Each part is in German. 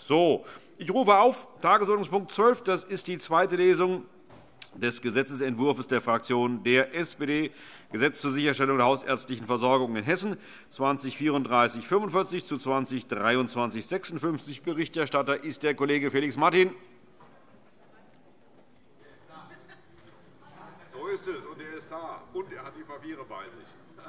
So, ich rufe auf Tagesordnungspunkt 12. Das ist die zweite Lesung des Gesetzentwurfs der Fraktion der SPD, Gesetz zur Sicherstellung der hausärztlichen Versorgung in Hessen, 2034/45 zu 2023/56. Berichterstatter ist der Kollege Felix Martin. So ist es, und er ist da, und er hat die Papiere bei sich.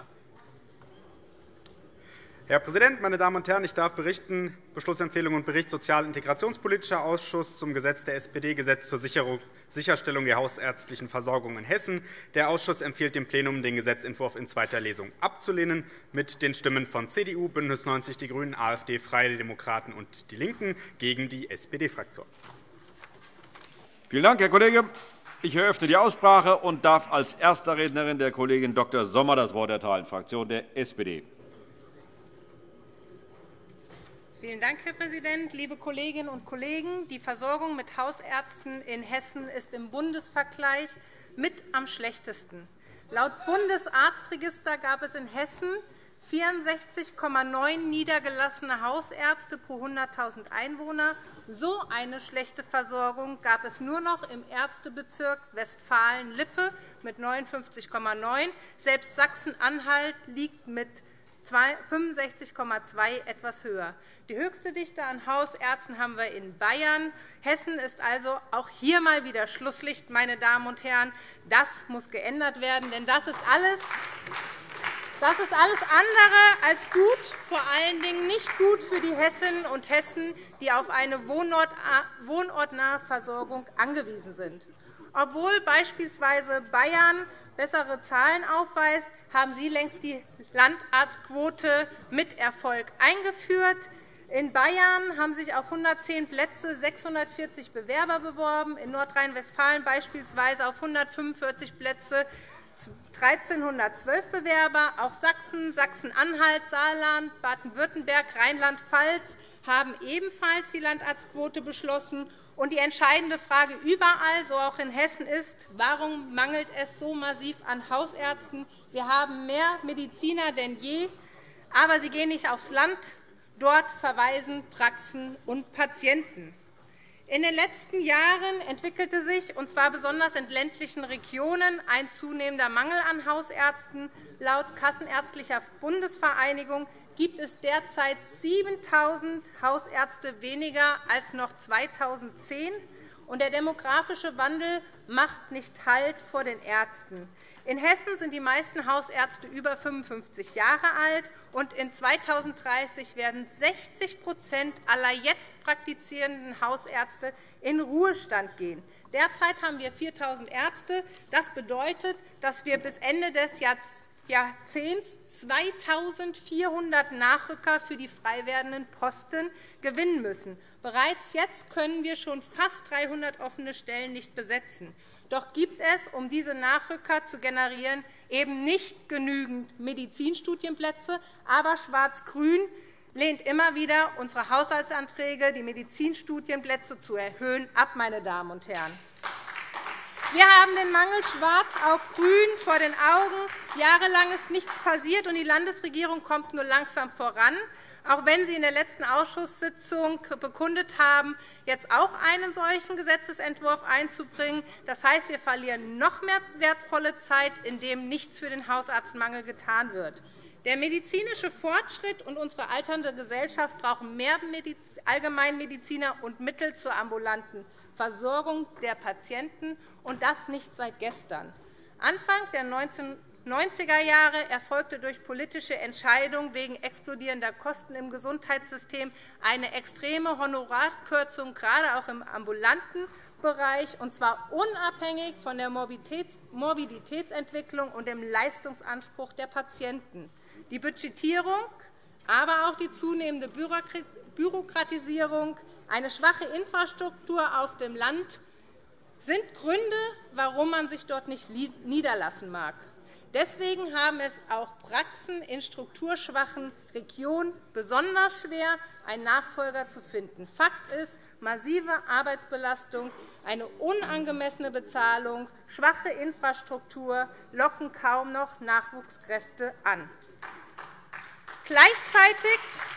Herr Präsident, meine Damen und Herren! Ich darf berichten, Beschlussempfehlung und Bericht Sozial- und Integrationspolitischer Ausschuss zum Gesetz der SPD, Gesetz zur Sicherstellung der hausärztlichen Versorgung in Hessen. Der Ausschuss empfiehlt dem Plenum, den Gesetzentwurf in zweiter Lesung abzulehnen, mit den Stimmen von CDU, BÜNDNIS 90 die GRÜNEN, AfD, Freie Demokraten und DIE LINKEN gegen die SPD-Fraktion. Vielen Dank, Herr Kollege. Ich eröffne die Aussprache und darf als erster Rednerin der Kollegin Dr. Sommer das Wort erteilen, Fraktion der SPD. Vielen Dank, Herr Präsident. Liebe Kolleginnen und Kollegen, die Versorgung mit Hausärzten in Hessen ist im Bundesvergleich mit am schlechtesten. Laut Bundesarztregister gab es in Hessen 64,9 niedergelassene Hausärzte pro 100.000 Einwohner. So eine schlechte Versorgung gab es nur noch im Ärztebezirk Westfalen-Lippe mit 59,9. Selbst Sachsen-Anhalt liegt mit 65,2 etwas höher. Die höchste Dichte an Hausärzten haben wir in Bayern. Hessen ist also auch hier mal wieder Schlusslicht, meine Damen und Herren. Das muss geändert werden, denn das ist alles andere als gut, vor allen Dingen nicht gut für die Hessinnen und Hessen, die auf eine wohnortnahe Versorgung angewiesen sind. Obwohl beispielsweise Bayern bessere Zahlen aufweist, haben Sie längst die Landarztquote mit Erfolg eingeführt. In Bayern haben sich auf 110 Plätze 640 Bewerber beworben, in Nordrhein-Westfalen beispielsweise auf 145 Plätze 1.312 Bewerber. Auch Sachsen, Sachsen-Anhalt, Saarland, Baden-Württemberg, Rheinland-Pfalz haben ebenfalls die Landarztquote beschlossen. Und die entscheidende Frage überall, so auch in Hessen, ist, warum mangelt es so massiv an Hausärzten? Wir haben mehr Mediziner denn je, aber sie gehen nicht aufs Land. Dort verweisen Praxen und Patienten. In den letzten Jahren entwickelte sich, und zwar besonders in ländlichen Regionen, ein zunehmender Mangel an Hausärzten. Laut Kassenärztlicher Bundesvereinigung gibt es derzeit 7.000 Hausärzte weniger als noch 2010. Und der demografische Wandel macht nicht Halt vor den Ärzten. In Hessen sind die meisten Hausärzte über 55 Jahre alt, und in 2030 werden 60% aller jetzt praktizierenden Hausärzte in Ruhestand gehen. Derzeit haben wir 4.000 Ärzte. Das bedeutet, dass wir bis Ende des Jahrzehnts 2.400 Nachrücker für die frei werdenden Posten gewinnen müssen. Bereits jetzt können wir schon fast 300 offene Stellen nicht besetzen. Doch gibt es, um diese Nachrücker zu generieren, eben nicht genügend Medizinstudienplätze. Aber Schwarz-Grün lehnt immer wieder unsere Haushaltsanträge, die Medizinstudienplätze zu erhöhen, ab. Meine Damen und Herren. Wir haben den Mangel schwarz auf grün vor den Augen. Jahrelang ist nichts passiert, und die Landesregierung kommt nur langsam voran, auch wenn Sie in der letzten Ausschusssitzung bekundet haben, jetzt auch einen solchen Gesetzentwurf einzubringen. Das heißt, wir verlieren noch mehr wertvolle Zeit, indem nichts für den Hausarztmangel getan wird. Der medizinische Fortschritt und unsere alternde Gesellschaft brauchen mehr Allgemeinmediziner und Mittel zur ambulanten Versorgung der Patienten, und das nicht seit gestern. Anfang der 1990er Jahre erfolgte durch politische Entscheidung wegen explodierender Kosten im Gesundheitssystem eine extreme Honorarkürzung, gerade auch im ambulanten Bereich, und zwar unabhängig von der Morbiditätsentwicklung und dem Leistungsanspruch der Patienten. Die Budgetierung, aber auch die zunehmende Bürokratisierung, eine schwache Infrastruktur auf dem Land sind Gründe, warum man sich dort nicht niederlassen mag. Deswegen haben es auch Praxen in strukturschwachen Regionen besonders schwer, einen Nachfolger zu finden. Fakt ist, massive Arbeitsbelastung, eine unangemessene Bezahlung, schwache Infrastruktur locken kaum noch Nachwuchskräfte an. Gleichzeitig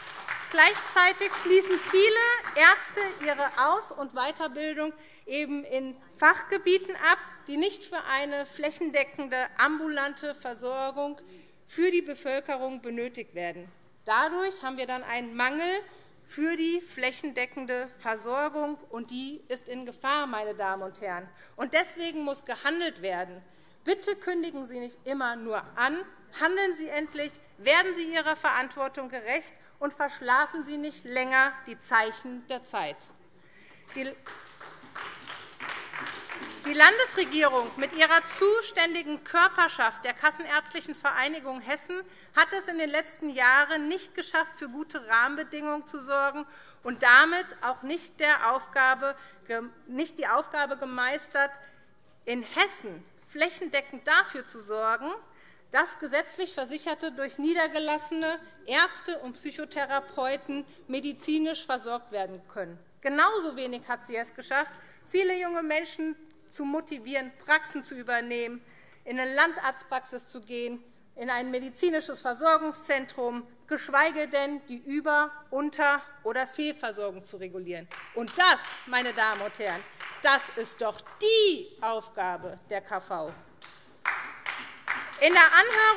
Gleichzeitig schließen viele Ärzte ihre Aus- und Weiterbildung eben in Fachgebieten ab, die nicht für eine flächendeckende ambulante Versorgung für die Bevölkerung benötigt werden. Dadurch haben wir dann einen Mangel für die flächendeckende Versorgung, und die ist in Gefahr, meine Damen und Herren. Und deswegen muss gehandelt werden. Bitte kündigen Sie nicht immer nur an, handeln Sie endlich, werden Sie Ihrer Verantwortung gerecht und verschlafen Sie nicht länger die Zeichen der Zeit. Die Landesregierung mit ihrer zuständigen Körperschaft der Kassenärztlichen Vereinigung Hessen hat es in den letzten Jahren nicht geschafft, für gute Rahmenbedingungen zu sorgen und damit auch nicht die Aufgabe gemeistert, in Hessen flächendeckend dafür zu sorgen, dass gesetzlich Versicherte durch niedergelassene Ärzte und Psychotherapeuten medizinisch versorgt werden können. Genauso wenig hat sie es geschafft, viele junge Menschen zu motivieren, Praxen zu übernehmen, in eine Landarztpraxis zu gehen, in ein medizinisches Versorgungszentrum, geschweige denn die Über-, Unter- oder Fehlversorgung zu regulieren. Und das, meine Damen und Herren, das ist doch die Aufgabe der KV. In der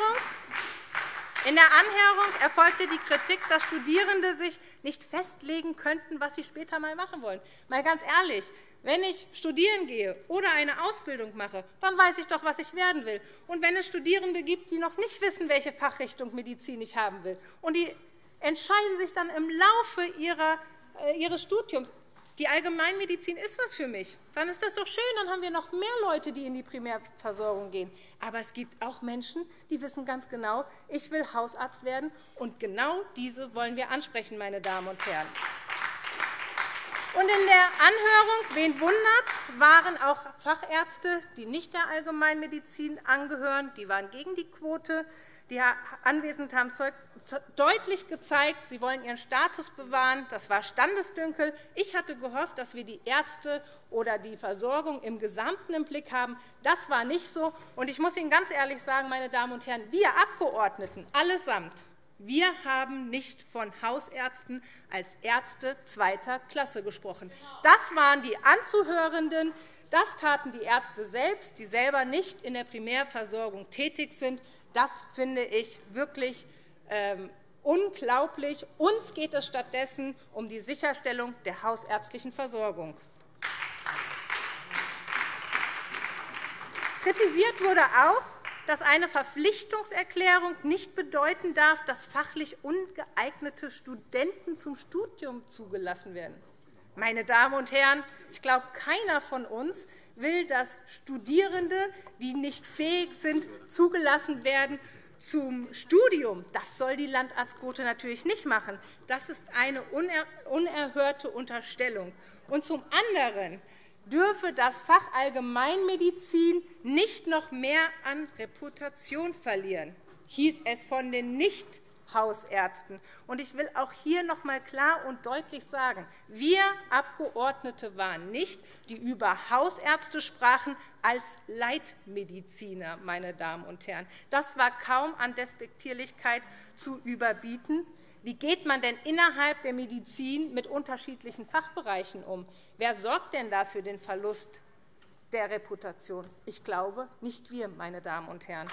Anhörung erfolgte die Kritik, dass Studierende sich nicht festlegen könnten, was sie später einmal machen wollen. Mal ganz ehrlich, wenn ich studieren gehe oder eine Ausbildung mache, dann weiß ich doch, was ich werden will. Und wenn es Studierende gibt, die noch nicht wissen, welche Fachrichtung Medizin ich haben will, und die entscheiden sich dann im Laufe ihres Studiums, die Allgemeinmedizin ist was für mich, dann ist das doch schön, dann haben wir noch mehr Leute, die in die Primärversorgung gehen. Aber es gibt auch Menschen, die wissen ganz genau, ich will Hausarzt werden, und genau diese wollen wir ansprechen, meine Damen und Herren. Und in der Anhörung, wen wundert's, waren auch Fachärzte, die nicht der Allgemeinmedizin angehören, die waren gegen die Quote. Die Anwesenden haben deutlich gezeigt, sie wollen ihren Status bewahren. Das war Standesdünkel. Ich hatte gehofft, dass wir die Ärzte oder die Versorgung im Gesamten im Blick haben. Das war nicht so. Und ich muss Ihnen ganz ehrlich sagen, meine Damen und Herren, wir Abgeordneten allesamt, wir haben nicht von Hausärzten als Ärzte zweiter Klasse gesprochen. Das waren die Anzuhörenden. Das taten die Ärzte selbst, die selber nicht in der Primärversorgung tätig sind. Das finde ich wirklich unglaublich. Uns geht es stattdessen um die Sicherstellung der hausärztlichen Versorgung. Kritisiert wurde auch, dass eine Verpflichtungserklärung nicht bedeuten darf, dass fachlich ungeeignete Studenten zum Studium zugelassen werden. Meine Damen und Herren, ich glaube, keiner von uns will, dass Studierende, die nicht fähig sind, zugelassen werden zum Studium. Das soll die Landarztquote natürlich nicht machen. Das ist eine unerhörte Unterstellung. Und zum anderen dürfe das Fach Allgemeinmedizin nicht noch mehr an Reputation verlieren, hieß es von den Nicht-Hausärzten. Und ich will auch hier noch einmal klar und deutlich sagen, wir Abgeordnete waren nicht, die über Hausärzte sprachen, als Leitmediziner, meine Damen und Herren. Das war kaum an Despektierlichkeit zu überbieten. Wie geht man denn innerhalb der Medizin mit unterschiedlichen Fachbereichen um? Wer sorgt denn da für den Verlust der Reputation? Ich glaube, nicht wir, meine Damen und Herren.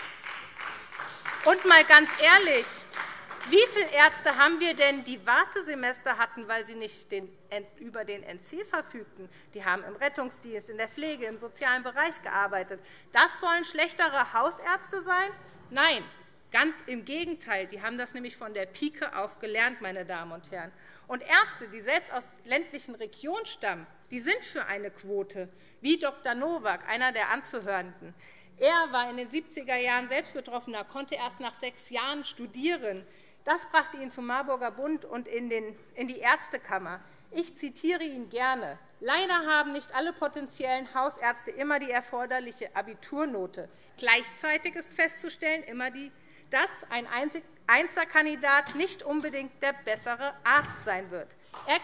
Und mal ganz ehrlich, wie viele Ärzte haben wir denn, die Wartesemester hatten, weil sie nicht über den NC verfügten? Die haben im Rettungsdienst, in der Pflege, im sozialen Bereich gearbeitet. Das sollen schlechtere Hausärzte sein? Nein. Ganz im Gegenteil. Die haben das nämlich von der Pike auf gelernt, meine Damen und Herren. Und Ärzte, die selbst aus ländlichen Regionen stammen, die sind für eine Quote, wie Dr. Nowak, einer der Anzuhörenden. Er war in den 70er Jahren selbst Betroffener, konnte erst nach 6 Jahren studieren. Das brachte ihn zum Marburger Bund und in die Ärztekammer. Ich zitiere ihn gerne. Leider haben nicht alle potenziellen Hausärzte immer die erforderliche Abiturnote. Gleichzeitig ist festzustellen, dass ein Einzelkandidat nicht unbedingt der bessere Arzt sein wird. Er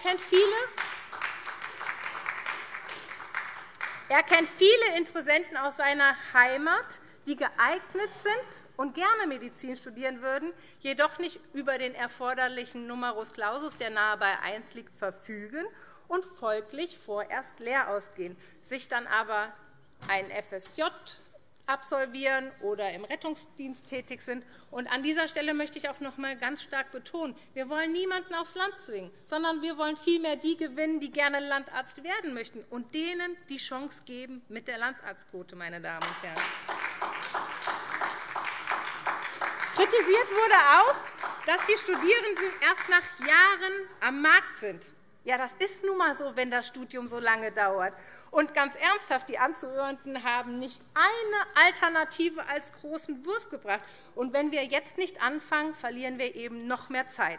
kennt viele Interessenten aus seiner Heimat, die geeignet sind und gerne Medizin studieren würden, jedoch nicht über den erforderlichen Numerus Clausus, der nahe bei 1 liegt, verfügen und folglich vorerst leer ausgehen, sich dann aber ein FSJ absolvieren oder im Rettungsdienst tätig sind. Und an dieser Stelle möchte ich auch noch einmal ganz stark betonen, wir wollen niemanden aufs Land zwingen, sondern wir wollen vielmehr die gewinnen, die gerne Landarzt werden möchten und denen die Chance geben mit der Landarztquote, meine Damen und Herren. Kritisiert wurde auch, dass die Studierenden erst nach Jahren am Markt sind. Ja, das ist nun einmal so, wenn das Studium so lange dauert. Und ganz ernsthaft, die Anzuhörenden haben nicht eine Alternative als großen Wurf gebracht. Und wenn wir jetzt nicht anfangen, verlieren wir eben noch mehr Zeit.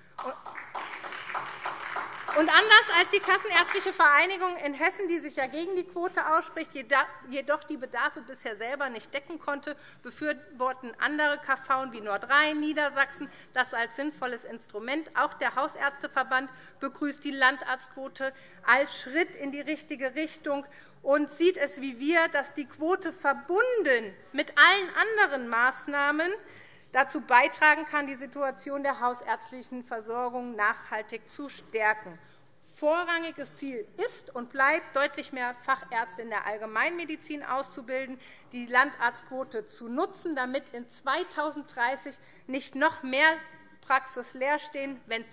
Und anders als die Kassenärztliche Vereinigung in Hessen, die sich ja gegen die Quote ausspricht, jedoch die Bedarfe bisher selber nicht decken konnte, befürworten andere KV wie Nordrhein, Niedersachsen das als sinnvolles Instrument. Auch der Hausärzteverband begrüßt die Landarztquote als Schritt in die richtige Richtung und sieht es wie wir, dass die Quote verbunden mit allen anderen Maßnahmen dazu beitragen kann, die Situation der hausärztlichen Versorgung nachhaltig zu stärken. Vorrangiges Ziel ist und bleibt, deutlich mehr Fachärzte in der Allgemeinmedizin auszubilden, die Landarztquote zu nutzen, damit in 2030 nicht noch mehr Praxis leer stehen, wenn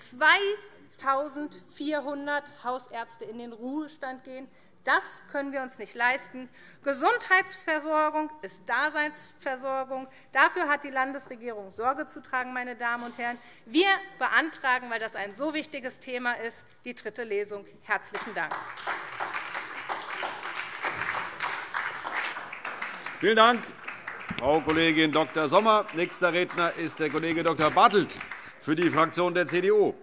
2.400 Hausärzte in den Ruhestand gehen. Das können wir uns nicht leisten. Gesundheitsversorgung ist Daseinsversorgung. Dafür hat die Landesregierung Sorge zu tragen, meine Damen und Herren. Wir beantragen, weil das ein so wichtiges Thema ist, die 3. Lesung. Herzlichen Dank. Vielen Dank, Frau Kollegin Dr. Sommer. Nächster Redner ist der Kollege Dr. Bartelt für die Fraktion der CDU.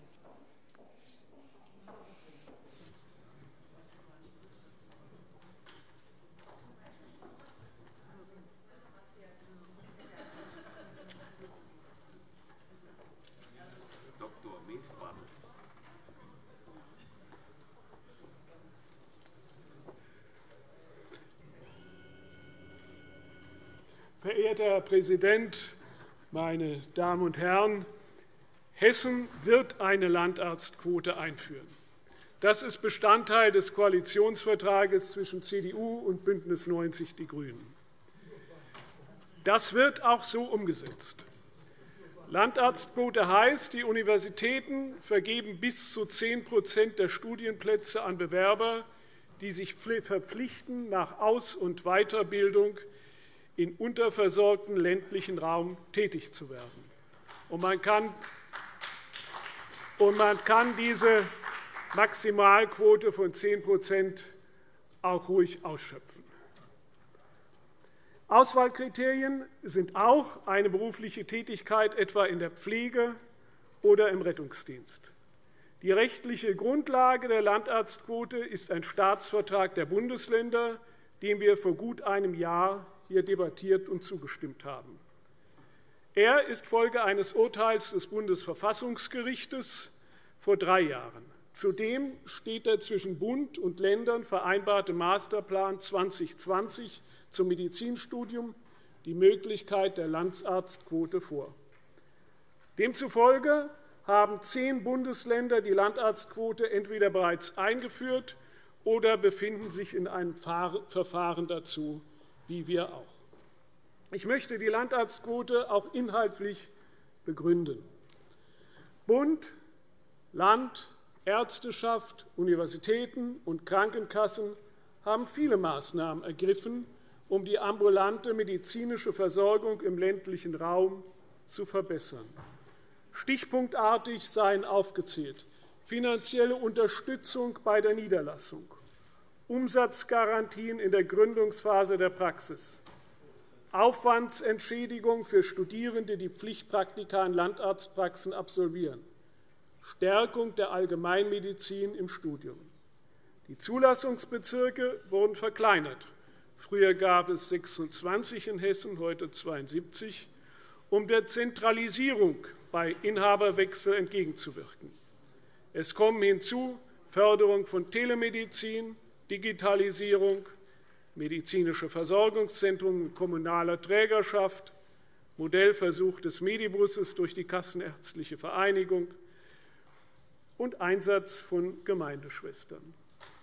Verehrter Herr Präsident, meine Damen und Herren! Hessen wird eine Landarztquote einführen. Das ist Bestandteil des Koalitionsvertrages zwischen CDU und BÜNDNIS 90 die GRÜNEN. Das wird auch so umgesetzt. Landarztquote heißt, die Universitäten vergeben bis zu 10% der Studienplätze an Bewerber, die sich verpflichten, nach Aus- und Weiterbildung in unterversorgten ländlichen Raum tätig zu werden. Und man kann diese Maximalquote von 10% auch ruhig ausschöpfen. Auswahlkriterien sind auch eine berufliche Tätigkeit, etwa in der Pflege oder im Rettungsdienst. Die rechtliche Grundlage der Landarztquote ist ein Staatsvertrag der Bundesländer, den wir vor gut einem Jahr hier debattiert und zugestimmt haben. Er ist Folge eines Urteils des Bundesverfassungsgerichts vor 3 Jahren. Zudem steht der zwischen Bund und Ländern vereinbarte Masterplan 2020 zum Medizinstudium die Möglichkeit der Landarztquote vor. Demzufolge haben 10 Bundesländer die Landarztquote entweder bereits eingeführt oder befinden sich in einem Verfahren dazu, wie wir auch. Ich möchte die Landarztquote auch inhaltlich begründen. Bund, Land, Ärzteschaft, Universitäten und Krankenkassen haben viele Maßnahmen ergriffen, um die ambulante medizinische Versorgung im ländlichen Raum zu verbessern. Stichpunktartig seien aufgezählt: finanzielle Unterstützung bei der Niederlassung, Umsatzgarantien in der Gründungsphase der Praxis, Aufwandsentschädigung für Studierende, die Pflichtpraktika in Landarztpraxen absolvieren, Stärkung der Allgemeinmedizin im Studium. Die Zulassungsbezirke wurden verkleinert. Früher gab es 26 in Hessen, heute 72, um der Zentralisierung bei Inhaberwechsel entgegenzuwirken. Es kommen hinzu Förderung von Telemedizin, Digitalisierung, medizinische Versorgungszentren in kommunaler Trägerschaft, Modellversuch des Medibusses durch die Kassenärztliche Vereinigung und Einsatz von Gemeindeschwestern.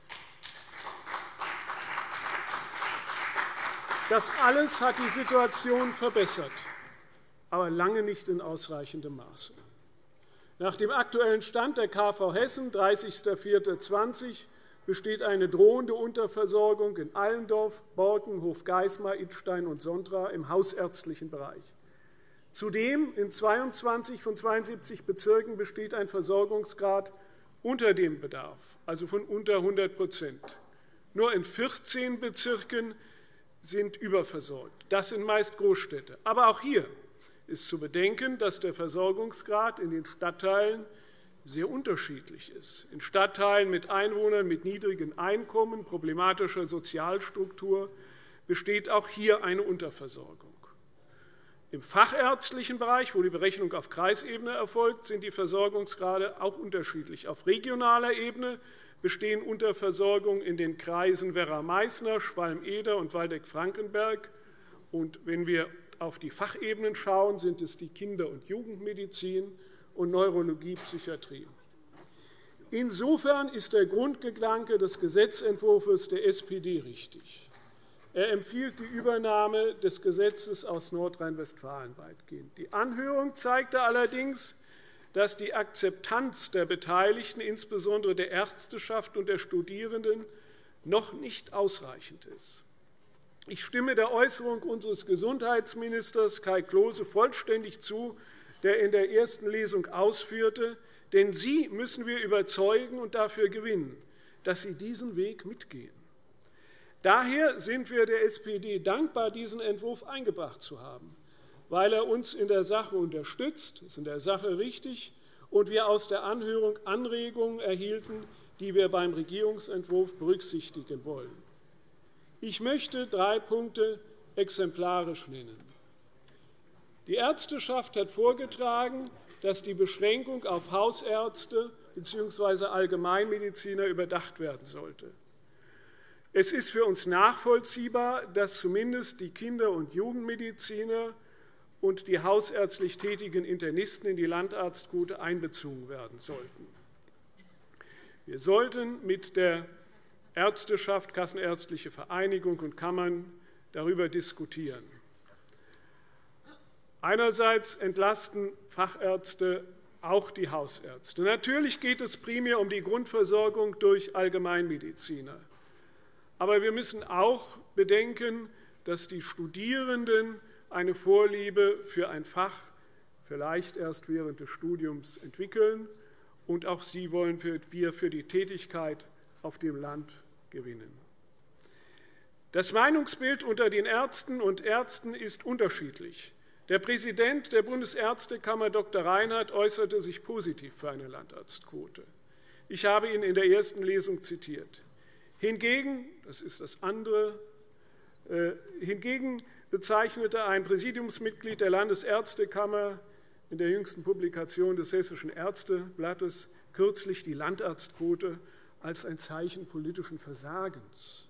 Das alles hat die Situation verbessert, aber lange nicht in ausreichendem Maße. Nach dem aktuellen Stand der KV Hessen, 30.04.2020, besteht eine drohende Unterversorgung in Allendorf, Borken, Hofgeismar, Idstein und Sondra im hausärztlichen Bereich. Zudem in 22 von 72 Bezirken besteht ein Versorgungsgrad unter dem Bedarf, also von unter 100%. Nur in 14 Bezirken sind überversorgt. Das sind meist Großstädte. Aber auch hier ist zu bedenken, dass der Versorgungsgrad in den Stadtteilen sehr unterschiedlich ist. In Stadtteilen mit Einwohnern mit niedrigen Einkommen, problematischer Sozialstruktur besteht auch hier eine Unterversorgung. Im fachärztlichen Bereich, wo die Berechnung auf Kreisebene erfolgt, sind die Versorgungsgrade auch unterschiedlich. Auf regionaler Ebene bestehen Unterversorgungen in den Kreisen Werra-Meißner, Schwalm-Eder und Waldeck-Frankenberg. Und wenn wir auf die Fachebenen schauen, sind es die Kinder- und Jugendmedizin und Neurologie, Psychiatrie. Insofern ist der Grundgedanke des Gesetzentwurfs der SPD richtig. Er empfiehlt die Übernahme des Gesetzes aus Nordrhein-Westfalen weitgehend. Die Anhörung zeigte allerdings, dass die Akzeptanz der Beteiligten, insbesondere der Ärzteschaft und der Studierenden, noch nicht ausreichend ist. Ich stimme der Äußerung unseres Gesundheitsministers Kai Klose vollständig zu, der in der ersten Lesung ausführte, denn Sie müssen wir überzeugen und dafür gewinnen, dass Sie diesen Weg mitgehen. Daher sind wir der SPD dankbar, diesen Entwurf eingebracht zu haben, weil er uns in der Sache unterstützt, ist in der Sache richtig, und wir aus der Anhörung Anregungen erhielten, die wir beim Regierungsentwurf berücksichtigen wollen. Ich möchte 3 Punkte exemplarisch nennen. Die Ärzteschaft hat vorgetragen, dass die Beschränkung auf Hausärzte bzw. Allgemeinmediziner überdacht werden sollte. Es ist für uns nachvollziehbar, dass zumindest die Kinder- und Jugendmediziner und die hausärztlich tätigen Internisten in die Landarztquote einbezogen werden sollten. Wir sollten mit der Ärzteschaft, Kassenärztliche Vereinigung und Kammern darüber diskutieren. Einerseits entlasten Fachärzte auch die Hausärzte. Natürlich geht es primär um die Grundversorgung durch Allgemeinmediziner. Aber wir müssen auch bedenken, dass die Studierenden eine Vorliebe für ein Fach vielleicht erst während des Studiums entwickeln, und auch sie wollen wir für die Tätigkeit auf dem Land gewinnen. Das Meinungsbild unter den Ärzten und Ärzten ist unterschiedlich. Der Präsident der Bundesärztekammer, Dr. Reinhardt, äußerte sich positiv für eine Landarztquote. Ich habe ihn in der ersten Lesung zitiert. Hingegen, das ist das andere, hingegen bezeichnete ein Präsidiumsmitglied der Landesärztekammer in der jüngsten Publikation des Hessischen Ärzteblattes kürzlich die Landarztquote als ein Zeichen politischen Versagens.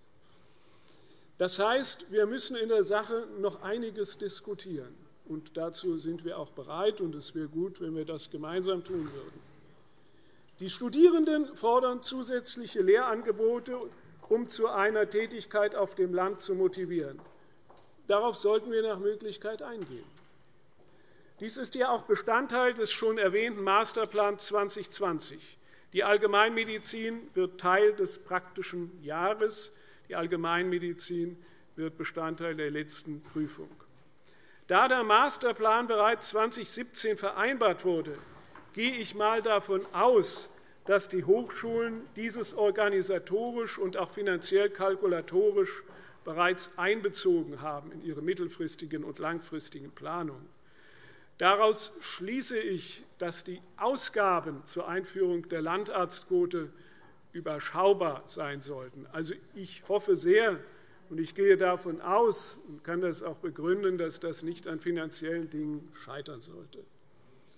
Das heißt, wir müssen in der Sache noch einiges diskutieren. Und dazu sind wir auch bereit, und es wäre gut, wenn wir das gemeinsam tun würden. Die Studierenden fordern zusätzliche Lehrangebote, um zu einer Tätigkeit auf dem Land zu motivieren. Darauf sollten wir nach Möglichkeit eingehen. Dies ist ja auch Bestandteil des schon erwähnten Masterplans 2020. Die Allgemeinmedizin wird Teil des praktischen Jahres. Die Allgemeinmedizin wird Bestandteil der letzten Prüfung. Da der Masterplan bereits 2017 vereinbart wurde, gehe ich mal davon aus, dass die Hochschulen dieses organisatorisch und auch finanziell kalkulatorisch bereits einbezogen haben in ihre mittelfristigen und langfristigen Planungen. Daraus schließe ich, dass die Ausgaben zur Einführung der Landarztquote überschaubar sein sollten. Also ich hoffe sehr, und ich gehe davon aus und kann das auch begründen, dass das nicht an finanziellen Dingen scheitern sollte.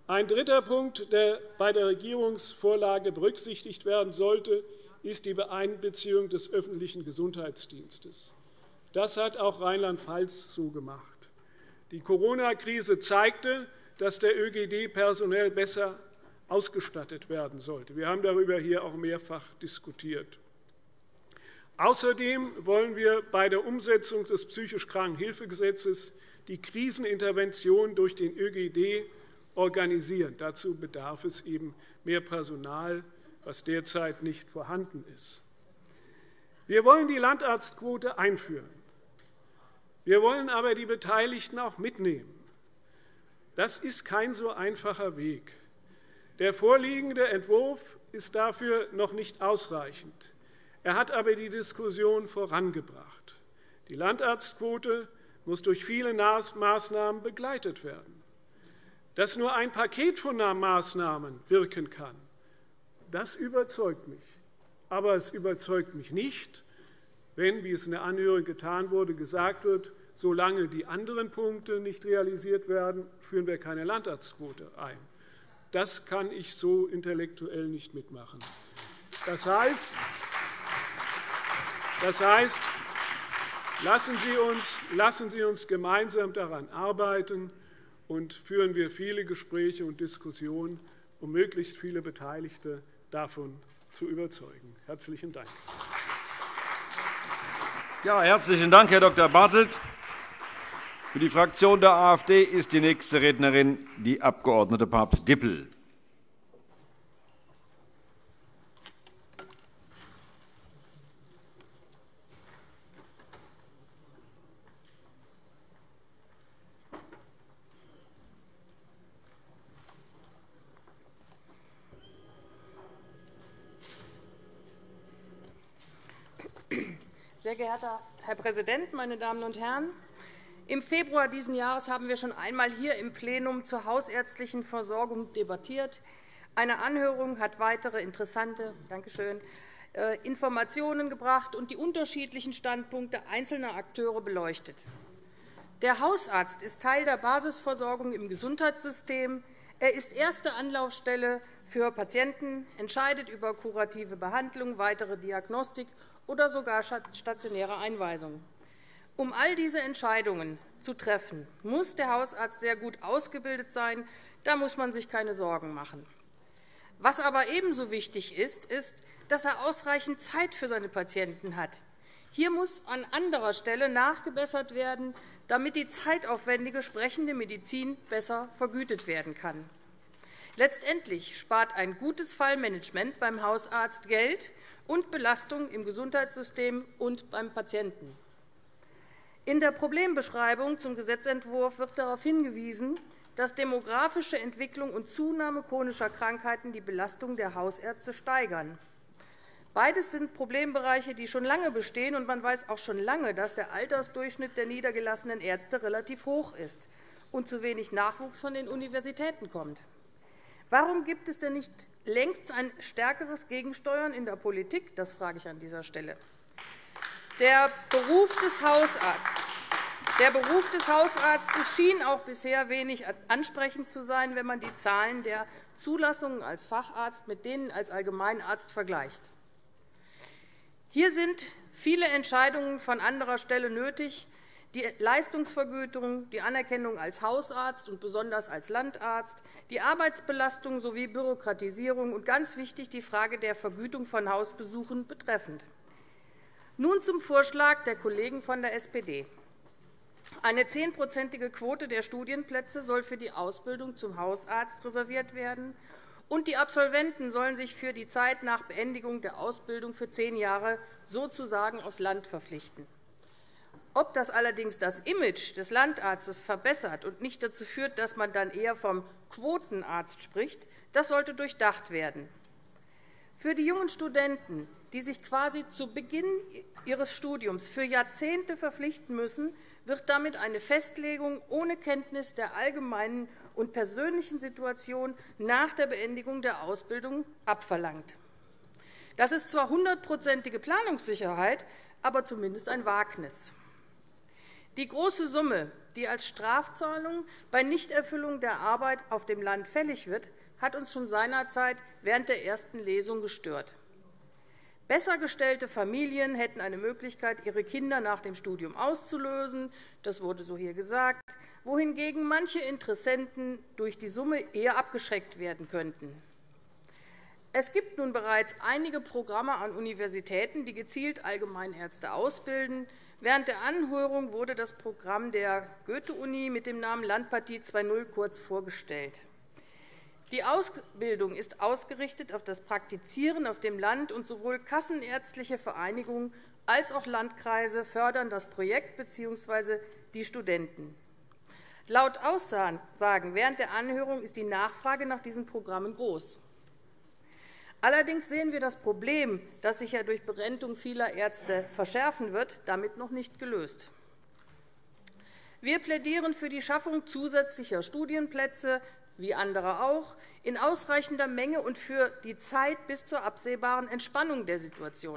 Ein dritter Punkt, der bei der Regierungsvorlage berücksichtigt werden sollte, ist die Einbeziehung des öffentlichen Gesundheitsdienstes. Das hat auch Rheinland-Pfalz so gemacht. Die Corona-Krise zeigte, dass der ÖGD personell besser ausgestattet werden sollte. Wir haben darüber hier auch mehrfach diskutiert. Außerdem wollen wir bei der Umsetzung des psychisch Krankenhilfegesetzes die Krisenintervention durch den ÖGD organisieren. Dazu bedarf es eben mehr Personal, was derzeit nicht vorhanden ist. Wir wollen die Landarztquote einführen. Wir wollen aber die Beteiligten auch mitnehmen. Das ist kein so einfacher Weg. Der vorliegende Entwurf ist dafür noch nicht ausreichend. Er hat aber die Diskussion vorangebracht. Die Landarztquote muss durch viele Maßnahmen begleitet werden. Dass nur ein Paket von Maßnahmen wirken kann, das überzeugt mich. Aber es überzeugt mich nicht, wenn, wie es in der Anhörung getan wurde, gesagt wird, solange die anderen Punkte nicht realisiert werden, führen wir keine Landarztquote ein. Das kann ich so intellektuell nicht mitmachen. Das heißt, lassen Sie uns gemeinsam daran arbeiten und führen wir viele Gespräche und Diskussionen, um möglichst viele Beteiligte davon zu überzeugen. Herzlichen Dank. Ja, herzlichen Dank, Herr Dr. Bartelt. Für die Fraktion der AfD ist die nächste Rednerin die Abg. Papst-Dippel. Sehr geehrter Herr Präsident, meine Damen und Herren! Im Februar dieses Jahres haben wir schon einmal hier im Plenum zur hausärztlichen Versorgung debattiert. Eine Anhörung hat weitere interessante Informationen gebracht und die unterschiedlichen Standpunkte einzelner Akteure beleuchtet. Der Hausarzt ist Teil der Basisversorgung im Gesundheitssystem. Er ist erste Anlaufstelle für Patienten, entscheidet über kurative Behandlung, weitere Diagnostik oder sogar stationäre Einweisungen. Um all diese Entscheidungen zu treffen, muss der Hausarzt sehr gut ausgebildet sein. Da muss man sich keine Sorgen machen. Was aber ebenso wichtig ist, dass er ausreichend Zeit für seine Patienten hat. Hier muss an anderer Stelle nachgebessert werden, damit die zeitaufwendige sprechende Medizin besser vergütet werden kann. Letztendlich spart ein gutes Fallmanagement beim Hausarzt Geld und Belastung im Gesundheitssystem und beim Patienten. In der Problembeschreibung zum Gesetzentwurf wird darauf hingewiesen, dass demografische Entwicklung und Zunahme chronischer Krankheiten die Belastung der Hausärzte steigern. Beides sind Problembereiche, die schon lange bestehen, und man weiß auch schon lange, dass der Altersdurchschnitt der niedergelassenen Ärzte relativ hoch ist und zu wenig Nachwuchs von den Universitäten kommt. Warum gibt es denn nicht längst ein stärkeres Gegensteuern in der Politik? Das frage ich an dieser Stelle. Der Beruf des Hausarztes schien auch bisher wenig ansprechend zu sein, wenn man die Zahlen der Zulassungen als Facharzt mit denen als Allgemeinarzt vergleicht. Hier sind viele Entscheidungen von anderer Stelle nötig. Die Leistungsvergütung, die Anerkennung als Hausarzt und besonders als Landarzt, die Arbeitsbelastung sowie Bürokratisierung und ganz wichtig die Frage der Vergütung von Hausbesuchen betreffend. Nun zum Vorschlag der Kollegen von der SPD. Eine 10-prozentige Quote der Studienplätze soll für die Ausbildung zum Hausarzt reserviert werden, und die Absolventen sollen sich für die Zeit nach Beendigung der Ausbildung für 10 Jahre sozusagen aufs Land verpflichten. Ob das allerdings das Image des Landarztes verbessert und nicht dazu führt, dass man dann eher vom Quotenarzt spricht, das sollte durchdacht werden. Für die jungen Studenten, die sich quasi zu Beginn ihres Studiums für Jahrzehnte verpflichten müssen, wird damit eine Festlegung ohne Kenntnis der allgemeinen und persönlichen Situation nach der Beendigung der Ausbildung abverlangt. Das ist zwar 100-prozentige Planungssicherheit, aber zumindest ein Wagnis. Die große Summe, die als Strafzahlung bei Nichterfüllung der Arbeit auf dem Land fällig wird, hat uns schon seinerzeit während der ersten Lesung gestört. Besser gestellte Familien hätten eine Möglichkeit, ihre Kinder nach dem Studium auszulösen. Das wurde so hier gesagt, wohingegen manche Interessenten durch die Summe eher abgeschreckt werden könnten. Es gibt nun bereits einige Programme an Universitäten, die gezielt Allgemeinärzte ausbilden. Während der Anhörung wurde das Programm der Goethe-Uni mit dem Namen Landpartie 2.0 kurz vorgestellt. Die Ausbildung ist ausgerichtet auf das Praktizieren auf dem Land, und sowohl kassenärztliche Vereinigungen als auch Landkreise fördern das Projekt bzw. die Studenten. Laut Aussagen während der Anhörung ist die Nachfrage nach diesen Programmen groß. Allerdings sehen wir das Problem, das sich ja durch Berentung vieler Ärzte verschärfen wird, damit noch nicht gelöst. Wir plädieren für die Schaffung zusätzlicher Studienplätze, wie andere auch, in ausreichender Menge und für die Zeit bis zur absehbaren Entspannung der Situation.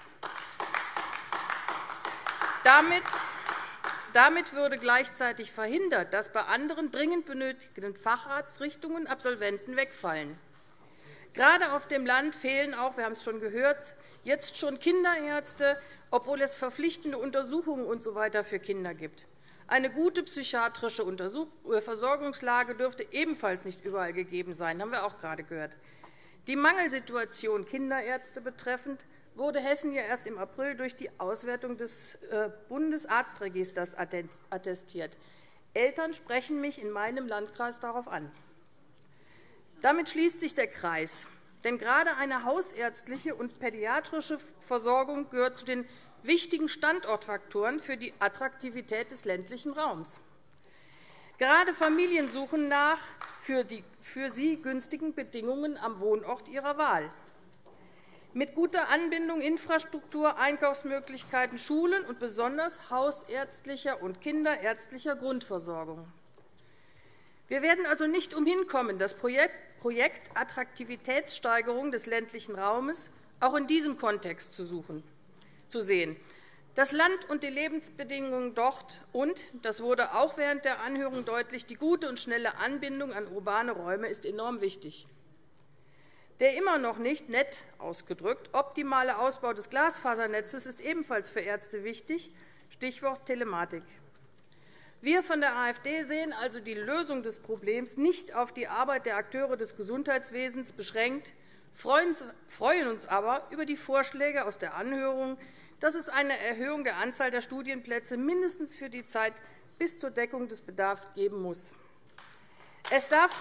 Damit würde gleichzeitig verhindert, dass bei anderen dringend benötigten Facharztrichtungen Absolventen wegfallen. Gerade auf dem Land fehlen auch, wir haben es schon gehört, jetzt schon Kinderärzte, obwohl es verpflichtende Untersuchungen usw. für Kinder gibt. Eine gute psychiatrische Versorgungslage dürfte ebenfalls nicht überall gegeben sein, haben wir auch gerade gehört. Die Mangelsituation Kinderärzte betreffend wurde Hessen ja erst im April durch die Auswertung des Bundesarztregisters attestiert. Eltern sprechen mich in meinem Landkreis darauf an. Damit schließt sich der Kreis. Denn gerade eine hausärztliche und pädiatrische Versorgung gehört zu den wichtigen Standortfaktoren für die Attraktivität des ländlichen Raums. Gerade Familien suchen nach für sie günstigen Bedingungen am Wohnort ihrer Wahl. Mit guter Anbindung, Infrastruktur, Einkaufsmöglichkeiten, Schulen und besonders hausärztlicher und kinderärztlicher Grundversorgung. Wir werden also nicht umhin kommen, das Projekt Attraktivitätssteigerung des ländlichen Raumes auch in diesem Kontext zu sehen. Das Land und die Lebensbedingungen dort und, das wurde auch während der Anhörung deutlich, die gute und schnelle Anbindung an urbane Räume ist enorm wichtig. Der immer noch nicht, nett ausgedrückt, optimale Ausbau des Glasfasernetzes ist ebenfalls für Ärzte wichtig, Stichwort Telematik. Wir von der AfD sehen also die Lösung des Problems nicht auf die Arbeit der Akteure des Gesundheitswesens beschränkt, freuen uns aber über die Vorschläge aus der Anhörung, dass es eine Erhöhung der Anzahl der Studienplätze mindestens für die Zeit bis zur Deckung des Bedarfs geben muss. Es darf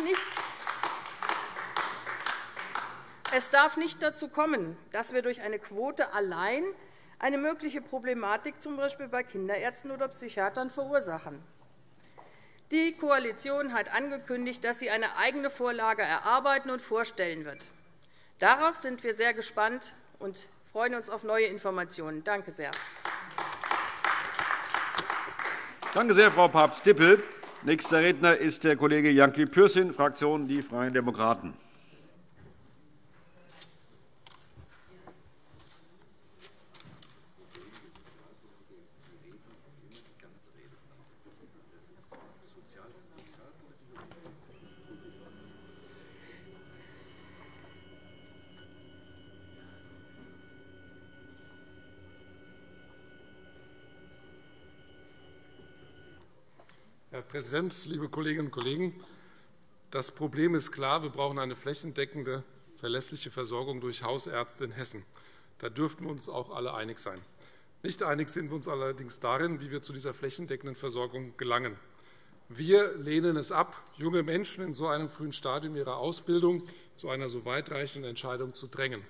nicht dazu kommen, dass wir durch eine Quote allein eine mögliche Problematik z. B. bei Kinderärzten oder Psychiatern verursachen. Die Koalition hat angekündigt, dass sie eine eigene Vorlage erarbeiten und vorstellen wird. Darauf sind wir sehr gespannt und freuen uns auf neue Informationen. Danke sehr. Danke sehr, Frau Papst-Dippel. Nächster Redner ist der Kollege Janki Pürsün, Fraktion Die Freien Demokraten. Herr Präsident, liebe Kolleginnen und Kollegen! Das Problem ist klar. Wir brauchen eine flächendeckende, verlässliche Versorgung durch Hausärzte in Hessen. Da dürften wir uns auch alle einig sein. Nicht einig sind wir uns allerdings darin, wie wir zu dieser flächendeckenden Versorgung gelangen. Wir lehnen es ab, junge Menschen in so einem frühen Stadium ihrer Ausbildung zu einer so weitreichenden Entscheidung zu drängen.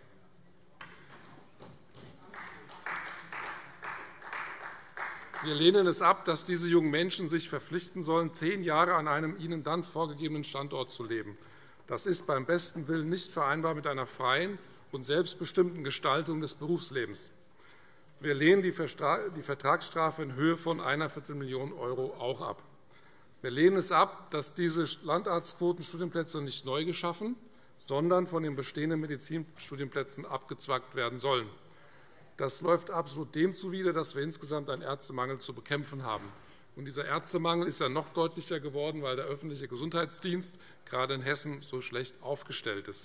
Wir lehnen es ab, dass diese jungen Menschen sich verpflichten sollen, 10 Jahre an einem ihnen dann vorgegebenen Standort zu leben. Das ist beim besten Willen nicht vereinbar mit einer freien und selbstbestimmten Gestaltung des Berufslebens. Wir lehnen die Vertragsstrafe in Höhe von 1,25 Millionen € auch ab. Wir lehnen es ab, dass diese Landarztquotenstudienplätze nicht neu geschaffen, sondern von den bestehenden Medizinstudienplätzen abgezwackt werden sollen. Das läuft absolut dem zuwider, dass wir insgesamt einen Ärztemangel zu bekämpfen haben. Und dieser Ärztemangel ist ja noch deutlicher geworden, weil der öffentliche Gesundheitsdienst gerade in Hessen so schlecht aufgestellt ist.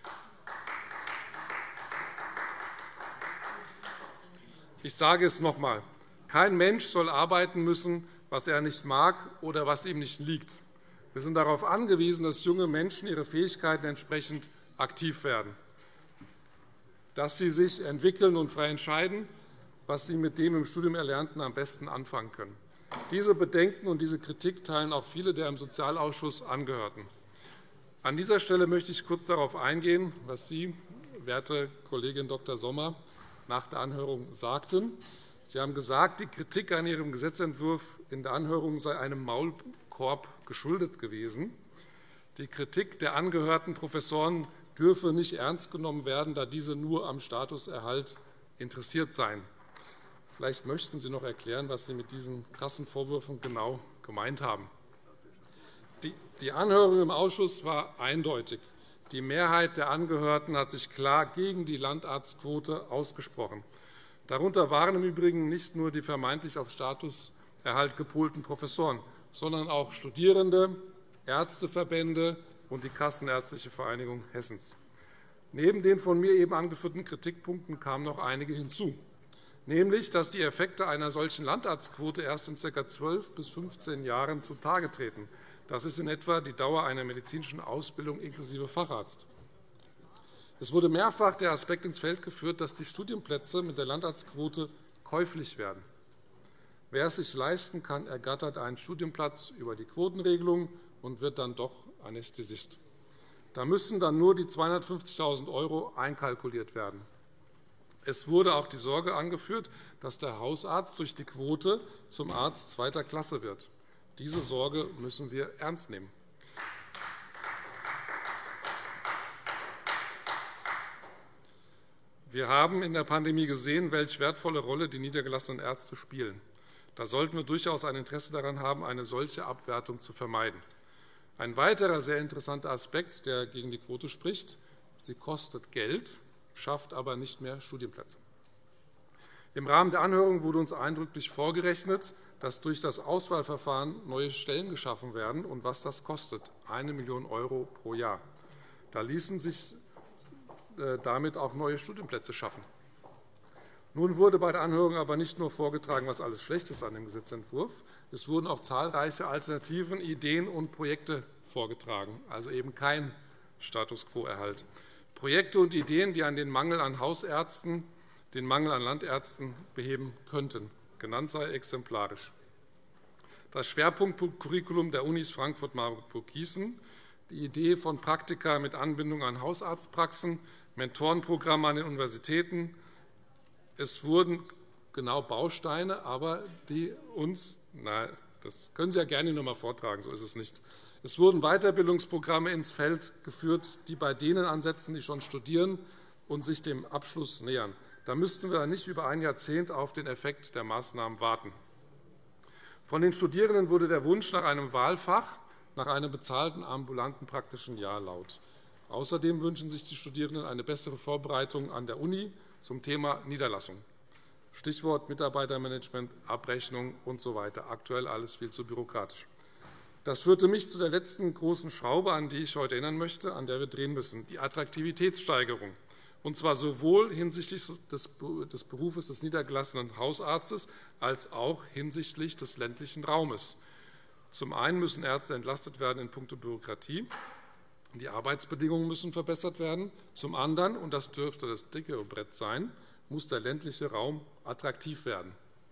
Ich sage es noch einmal. Kein Mensch soll arbeiten müssen, was er nicht mag oder was ihm nicht liegt. Wir sind darauf angewiesen, dass junge Menschen ihre Fähigkeiten entsprechend aktiv werden, dass sie sich entwickeln und frei entscheiden, was sie mit dem im Studium Erlernten am besten anfangen können. Diese Bedenken und diese Kritik teilen auch viele der im Sozialausschuss Angehörten. An dieser Stelle möchte ich kurz darauf eingehen, was Sie, werte Kollegin Dr. Sommer, nach der Anhörung sagten. Sie haben gesagt, die Kritik an Ihrem Gesetzentwurf in der Anhörung sei einem Maulkorb geschuldet gewesen. Die Kritik der angehörten Professoren dürfe nicht ernst genommen werden, da diese nur am Statuserhalt interessiert seien. Vielleicht möchten Sie noch erklären, was Sie mit diesen krassen Vorwürfen genau gemeint haben. Die Anhörung im Ausschuss war eindeutig. Die Mehrheit der Angehörten hat sich klar gegen die Landarztquote ausgesprochen. Darunter waren im Übrigen nicht nur die vermeintlich auf Statuserhalt gepolten Professoren, sondern auch Studierende, Ärzteverbände und die Kassenärztliche Vereinigung Hessens. Neben den von mir eben angeführten Kritikpunkten kamen noch einige hinzu, nämlich dass die Effekte einer solchen Landarztquote erst in ca. 12 bis 15 Jahren zutage treten. Das ist in etwa die Dauer einer medizinischen Ausbildung inklusive Facharzt. Es wurde mehrfach der Aspekt ins Feld geführt, dass die Studienplätze mit der Landarztquote käuflich werden. Wer es sich leisten kann, ergattert einen Studienplatz über die Quotenregelung und wird dann doch Anästhesist. Da müssen dann nur die 250.000 € einkalkuliert werden. Es wurde auch die Sorge angeführt, dass der Hausarzt durch die Quote zum Arzt zweiter Klasse wird. Diese Sorge müssen wir ernst nehmen. Wir haben in der Pandemie gesehen, welche wertvolle Rolle die niedergelassenen Ärzte spielen. Da sollten wir durchaus ein Interesse daran haben, eine solche Abwertung zu vermeiden. Ein weiterer sehr interessanter Aspekt, der gegen die Quote spricht: Sie kostet Geld, schafft aber nicht mehr Studienplätze. Im Rahmen der Anhörung wurde uns eindrücklich vorgerechnet, dass durch das Auswahlverfahren neue Stellen geschaffen werden und was das kostet: 1 Million € pro Jahr. Da ließen sich damit auch neue Studienplätze schaffen. Nun wurde bei der Anhörung aber nicht nur vorgetragen, was alles schlecht ist an dem Gesetzentwurf. Es wurden auch zahlreiche Alternativen, Ideen und Projekte vorgetragen, also eben kein Status-quo-Erhalt. Projekte und Ideen, die den Mangel an Hausärzten, den Mangel an Landärzten beheben könnten. Genannt sei exemplarisch das Schwerpunktcurriculum der Unis Frankfurt-Marburg-Gießen, die Idee von Praktika mit Anbindung an Hausarztpraxen, Mentorenprogramme an den Universitäten. Es wurden genau Bausteine, aber die uns, das können Sie ja gerne noch einmal vortragen, so ist es nicht. Es wurden Weiterbildungsprogramme ins Feld geführt, die bei denen ansetzen, die schon studieren und sich dem Abschluss nähern. Da müssten wir nicht über ein Jahrzehnt auf den Effekt der Maßnahmen warten. Von den Studierenden wurde der Wunsch nach einem Wahlfach, nach einem bezahlten ambulanten praktischen Jahr laut. Außerdem wünschen sich die Studierenden eine bessere Vorbereitung an der Uni zum Thema Niederlassung. Stichwort Mitarbeitermanagement, Abrechnung usw. Aktuell alles viel zu bürokratisch. Das führte mich zu der letzten großen Schraube, an die ich heute erinnern möchte, an der wir drehen müssen: die Attraktivitätssteigerung. Und zwar sowohl hinsichtlich des Berufes des niedergelassenen Hausarztes als auch hinsichtlich des ländlichen Raumes. Zum einen müssen Ärzte entlastet werden in puncto Bürokratie. Die Arbeitsbedingungen müssen verbessert werden. Zum anderen, und das dürfte das dicke Brett sein, muss der ländliche Raum attraktiv werden.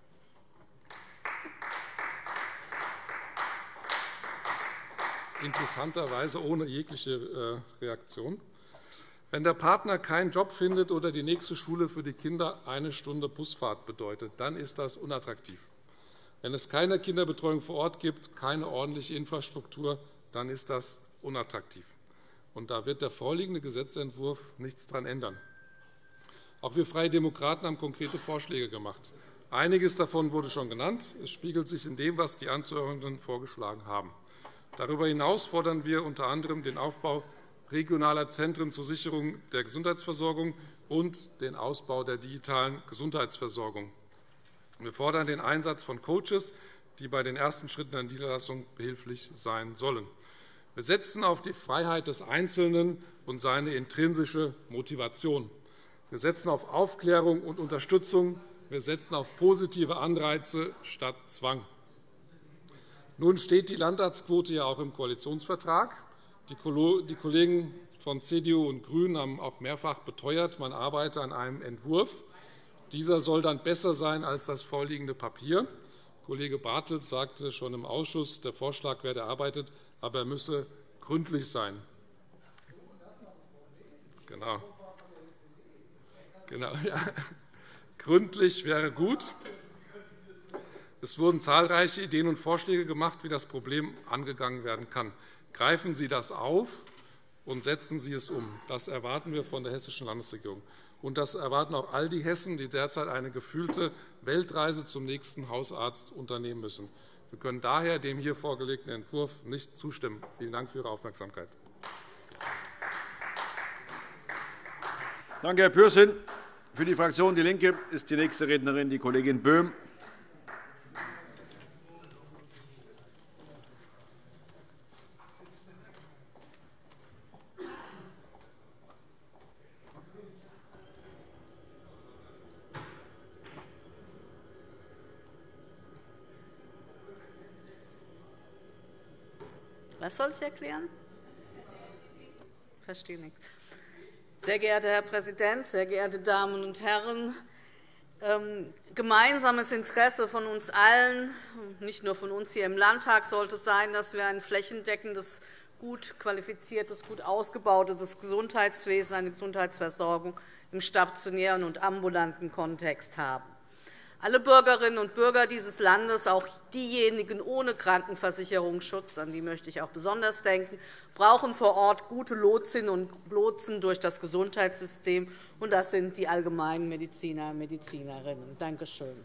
Interessanterweise ohne jegliche Reaktion. Wenn der Partner keinen Job findet oder die nächste Schule für die Kinder 1 Stunde Busfahrt bedeutet, dann ist das unattraktiv. Wenn es keine Kinderbetreuung vor Ort gibt, keine ordentliche Infrastruktur, dann ist das unattraktiv. Und da wird der vorliegende Gesetzentwurf nichts daran ändern. Auch wir Freie Demokraten haben konkrete Vorschläge gemacht. Einiges davon wurde schon genannt. Es spiegelt sich in dem, was die Anzuhörenden vorgeschlagen haben. Darüber hinaus fordern wir unter anderem den Aufbau regionaler Zentren zur Sicherung der Gesundheitsversorgung und den Ausbau der digitalen Gesundheitsversorgung. Wir fordern den Einsatz von Coaches, die bei den ersten Schritten der Niederlassung behilflich sein sollen. Wir setzen auf die Freiheit des Einzelnen und seine intrinsische Motivation. Wir setzen auf Aufklärung und Unterstützung. Wir setzen auf positive Anreize statt Zwang. Nun steht die Landarztquote ja auch im Koalitionsvertrag. Die Kollegen von CDU und GRÜNEN haben auch mehrfach beteuert, man arbeite an einem Entwurf. Dieser soll dann besser sein als das vorliegende Papier. Kollege Bartels sagte schon im Ausschuss, der Vorschlag werde erarbeitet, aber er müsse gründlich sein. Genau. Ja. Gründlich wäre gut. Es wurden zahlreiche Ideen und Vorschläge gemacht, wie das Problem angegangen werden kann. Greifen Sie das auf und setzen Sie es um. Das erwarten wir von der Hessischen Landesregierung. Und das erwarten auch all die Hessen, die derzeit eine gefühlte Weltreise zum nächsten Hausarzt unternehmen müssen. Wir können daher dem hier vorgelegten Entwurf nicht zustimmen. Vielen Dank für Ihre Aufmerksamkeit. Danke, Herr Pürsün. Für die Fraktion DIE LINKE ist die nächste Rednerin die Kollegin Böhm. Was soll ich erklären? Ich verstehe nichts. Sehr geehrter Herr Präsident, sehr geehrte Damen und Herren! Gemeinsames Interesse von uns allen, nicht nur von uns hier im Landtag, sollte es sein, dass wir ein flächendeckendes, gut qualifiziertes, gut ausgebautes Gesundheitswesen, eine Gesundheitsversorgung im stationären und ambulanten Kontext haben. Alle Bürgerinnen und Bürger dieses Landes, auch diejenigen ohne Krankenversicherungsschutz, an die möchte ich auch besonders denken, brauchen vor Ort gute Lotsinnen und Lotsen durch das Gesundheitssystem, und das sind die allgemeinen Mediziner und Medizinerinnen. Danke schön.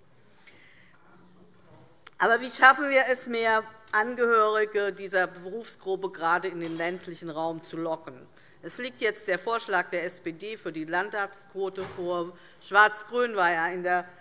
Aber wie schaffen wir es, mehr Angehörige dieser Berufsgruppe gerade in den ländlichen Raum zu locken? Es liegt jetzt der Vorschlag der SPD für die Landarztquote vor. Schwarz-Grün war ja in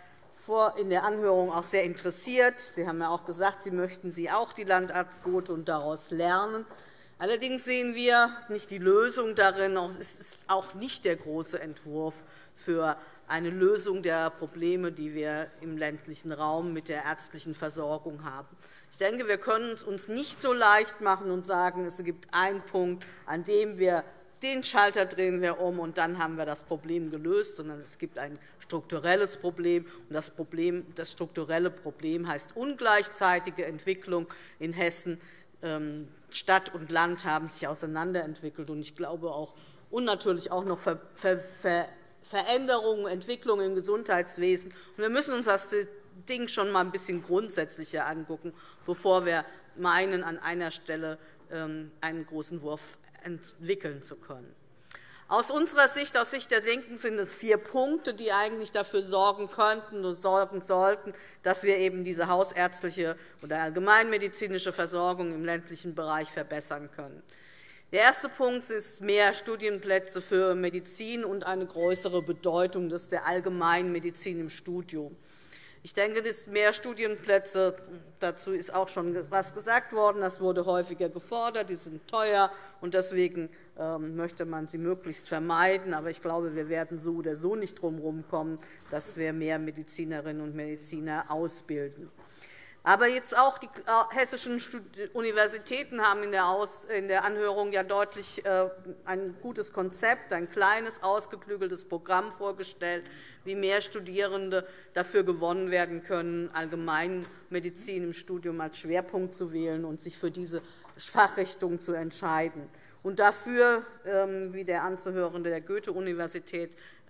der Anhörung auch sehr interessiert. Sie haben ja auch gesagt, Sie möchten Sie auch die Landarztquote und daraus lernen. Allerdings sehen wir nicht die Lösung darin. Es ist auch nicht der große Entwurf für eine Lösung der Probleme, die wir im ländlichen Raum mit der ärztlichen Versorgung haben. Ich denke, wir können es uns nicht so leicht machen und sagen, es gibt einen Punkt, an dem wir den Schalter drehen wir um, und dann haben wir das Problem gelöst, sondern es gibt ein strukturelles Problem. Und das strukturelle Problem heißt ungleichzeitige Entwicklung in Hessen. Stadt und Land haben sich auseinanderentwickelt, und ich glaube auch, und natürlich auch noch Veränderungen, Entwicklungen im Gesundheitswesen. Und wir müssen uns das Ding schon einmal ein bisschen grundsätzlicher angucken, bevor wir meinen, an einer Stelle einen großen Wurf entwickeln zu können. Aus unserer Sicht, aus Sicht der LINKEN, sind es 4 Punkte, die eigentlich dafür sorgen könnten und sorgen sollten, dass wir eben diese hausärztliche oder allgemeinmedizinische Versorgung im ländlichen Bereich verbessern können. Der erste Punkt ist mehr Studienplätze für Medizin und eine größere Bedeutung der Allgemeinmedizin im Studium. Ich denke, dass mehr Studienplätze, dazu ist auch schon etwas gesagt worden, das wurde häufiger gefordert, die sind teuer, und deswegen möchte man sie möglichst vermeiden. Aber ich glaube, wir werden so oder so nicht drum herum kommen, dass wir mehr Medizinerinnen und Mediziner ausbilden. Aber jetzt auch die hessischen Universitäten haben in der Anhörung ja deutlich ein gutes Konzept, ein kleines, ausgeklügeltes Programm vorgestellt, wie mehr Studierende dafür gewonnen werden können, Allgemeinmedizin im Studium als Schwerpunkt zu wählen und sich für diese Fachrichtung zu entscheiden. Und dafür, wie der Anzuhörende der Goethe-Universität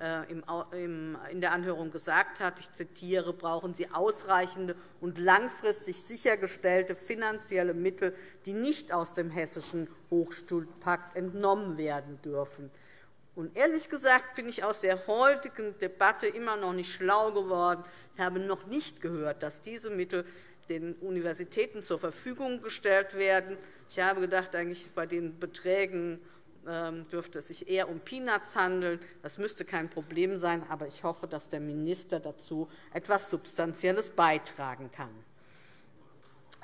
in der Anhörung gesagt hat, ich zitiere, brauchen Sie ausreichende und langfristig sichergestellte finanzielle Mittel, die nicht aus dem Hessischen Hochschulpakt entnommen werden dürfen. Und ehrlich gesagt bin ich aus der heutigen Debatte immer noch nicht schlau geworden. Ich habe noch nicht gehört, dass diese Mittel den Universitäten zur Verfügung gestellt werden. Ich habe gedacht, eigentlich bei den Beträgen dürfte es sich eher um Peanuts handeln. Das müsste kein Problem sein, aber ich hoffe, dass der Minister dazu etwas Substanzielles beitragen kann.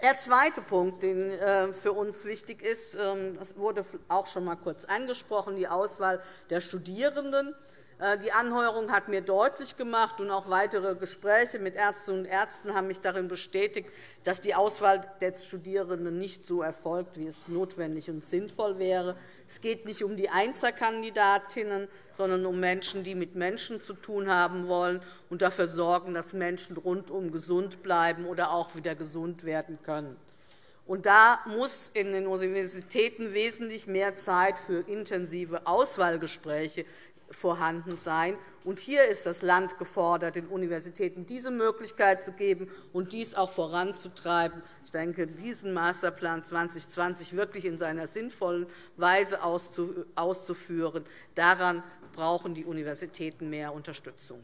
Der zweite Punkt, der für uns wichtig ist, das wurde auch schon einmal kurz angesprochen, die Auswahl der Studierenden. Die Anhörung hat mir deutlich gemacht, und auch weitere Gespräche mit Ärztinnen und Ärzten haben mich darin bestätigt, dass die Auswahl der Studierenden nicht so erfolgt, wie es notwendig und sinnvoll wäre. Es geht nicht um die Einzelkandidatinnen, sondern um Menschen, die mit Menschen zu tun haben wollen und dafür sorgen, dass Menschen rundum gesund bleiben oder auch wieder gesund werden können. Und da muss in den Universitäten wesentlich mehr Zeit für intensive Auswahlgespräche vorhanden sein. Und hier ist das Land gefordert, den Universitäten diese Möglichkeit zu geben und dies auch voranzutreiben. Ich denke, diesen Masterplan 2020 wirklich in seiner sinnvollen Weise auszuführen, daran brauchen die Universitäten mehr Unterstützung.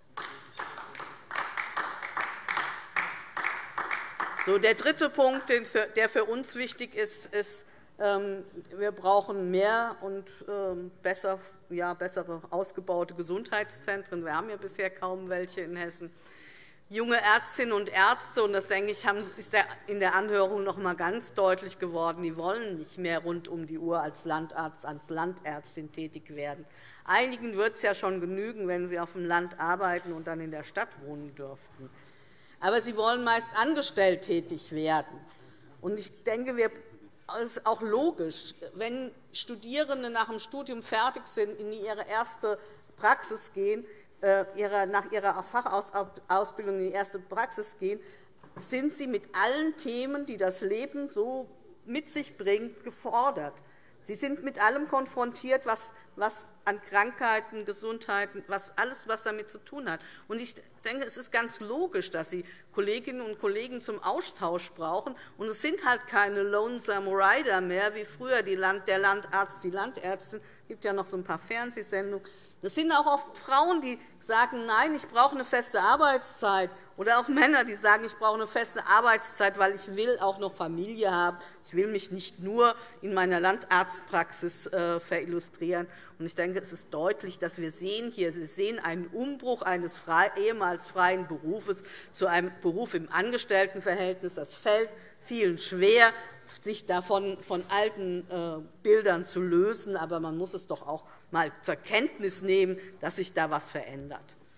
Der dritte Punkt, der für uns wichtig ist, wir brauchen mehr und bessere ausgebaute Gesundheitszentren. Wir haben ja bisher kaum welche in Hessen. Junge Ärztinnen und Ärzte, und das, denke ich, ist in der Anhörung noch einmal ganz deutlich geworden, die wollen nicht mehr rund um die Uhr als Landarzt, als Landärztin tätig werden. Einigen wird es ja schon genügen, wenn sie auf dem Land arbeiten und dann in der Stadt wohnen dürften. Aber sie wollen meist angestellt tätig werden. Und ich denke, es ist auch logisch, wenn Studierende nach dem Studium fertig sind, in ihre erste Praxis gehen, nach ihrer Fachausbildung in die erste Praxis gehen, sind sie mit allen Themen, die das Leben so mit sich bringt, gefordert. Sie sind mit allem konfrontiert, was an Krankheiten, Gesundheiten, alles, was damit zu tun hat. Und ich denke, es ist ganz logisch, dass Sie Kolleginnen und Kollegen zum Austausch brauchen. Und es sind halt keine Lonesome Rider mehr, wie früher der Landarzt, die Landärztin. Es gibt ja noch so ein paar Fernsehsendungen. Das sind auch oft Frauen, die sagen, nein, ich brauche eine feste Arbeitszeit. Oder auch Männer, die sagen, ich brauche eine feste Arbeitszeit, weil ich will auch noch Familie haben. Ich will mich nicht nur in meiner Landarztpraxis verillustrieren. Und ich denke, es ist deutlich, dass wir Sie sehen einen Umbruch eines ehemals freien Berufes zu einem Beruf im Angestelltenverhältnis. Das fällt vielen schwer, sich davon von alten Bildern zu lösen. Aber man muss es doch auch einmal zur Kenntnis nehmen, dass sich da etwas verändert.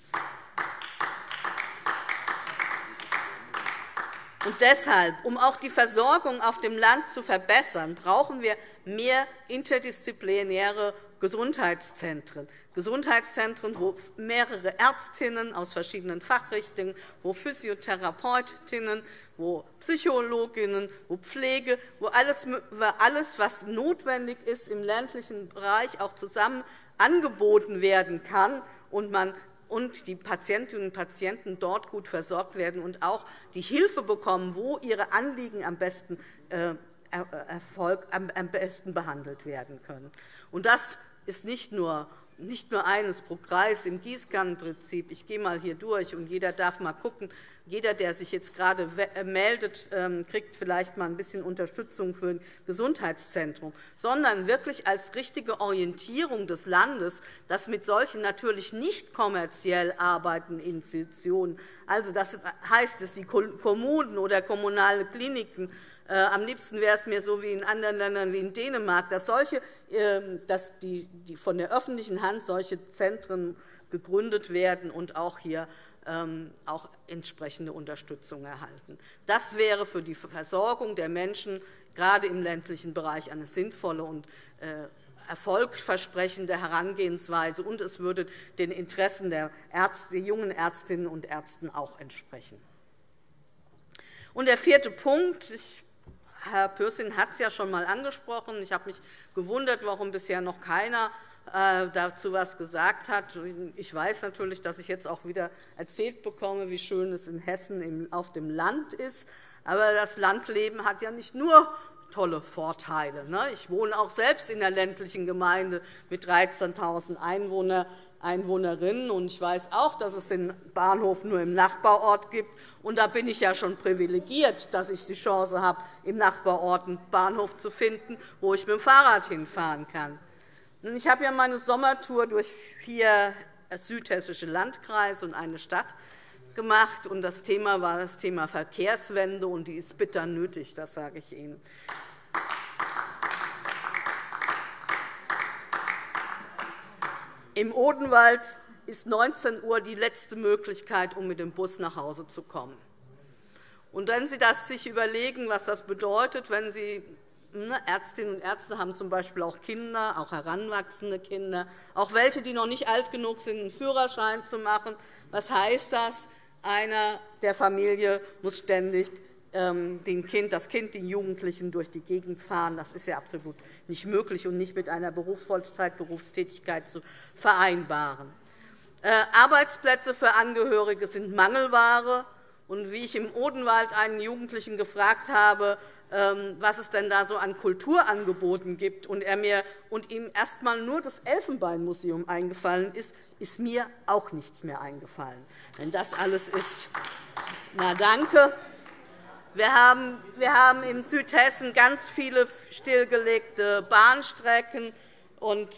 Und deshalb, um auch die Versorgung auf dem Land zu verbessern, brauchen wir mehr interdisziplinäre Gesundheitszentren. Gesundheitszentren, wo mehrere Ärztinnen aus verschiedenen Fachrichtungen, wo Physiotherapeutinnen, wo Psychologinnen, wo Pflege, wo alles, was notwendig ist, im ländlichen Bereich auch zusammen angeboten werden kann und die Patientinnen und Patienten dort gut versorgt werden und auch die Hilfe bekommen, wo ihre Anliegen am besten behandelt werden können. Und das ist nicht nur eines pro Kreis im Gießkannenprinzip. Ich gehe einmal hier durch, und jeder darf einmal schauen. Jeder, der sich jetzt gerade meldet, kriegt vielleicht einmal ein bisschen Unterstützung für ein Gesundheitszentrum, sondern wirklich als richtige Orientierung des Landes, dass mit solchen natürlich nicht kommerziell arbeitenden Institutionen, also das heißt es, die Kommunen oder kommunale Kliniken, am liebsten wäre es mir so wie in anderen Ländern wie in Dänemark, dass die von der öffentlichen Hand solche Zentren gegründet werden und auch hier auch entsprechende Unterstützung erhalten. Das wäre für die Versorgung der Menschen gerade im ländlichen Bereich eine sinnvolle und erfolgversprechende Herangehensweise, und es würde den Interessen der jungen Ärztinnen und Ärzte auch entsprechen. Und der vierte Punkt, Herr Pürsün hat es ja schon einmal angesprochen. Ich habe mich gewundert, warum bisher noch keiner dazu etwas gesagt hat. Ich weiß natürlich, dass ich jetzt auch wieder erzählt bekomme, wie schön es in Hessen auf dem Land ist. Aber das Landleben hat ja nicht nur tolle Vorteile. Ich wohne auch selbst in einer ländlichen Gemeinde mit 13.000 Einwohnerinnen. Und ich weiß auch, dass es den Bahnhof nur im Nachbarort gibt. Und da bin ich ja schon privilegiert, dass ich die Chance habe, im Nachbarort einen Bahnhof zu finden, wo ich mit dem Fahrrad hinfahren kann. Ich habe ja meine Sommertour durch 4 südhessische Landkreise und eine Stadt gemacht, und das Thema war das Thema Verkehrswende, und die ist bitter nötig, das sage ich Ihnen. Im Odenwald ist 19 Uhr die letzte Möglichkeit, um mit dem Bus nach Hause zu kommen. Und wenn Sie sich überlegen, was das bedeutet, wenn Sie Ärztinnen und Ärzte haben z. B. auch Kinder, auch heranwachsende Kinder, auch welche, die noch nicht alt genug sind, einen Führerschein zu machen. Was heißt das? Einer der Familie muss ständig das Kind, den Jugendlichen durch die Gegend fahren. Das ist ja absolut nicht möglich und nicht mit einer Berufstätigkeit zu vereinbaren. Arbeitsplätze für Angehörige sind Mangelware. Und wie ich im Odenwald einen Jugendlichen gefragt habe, was es denn da so an Kulturangeboten gibt, und ihm erst einmal nur das Elfenbeinmuseum eingefallen ist mir auch nichts mehr eingefallen. Wenn das alles ist, na danke. Wir haben in Südhessen ganz viele stillgelegte Bahnstrecken und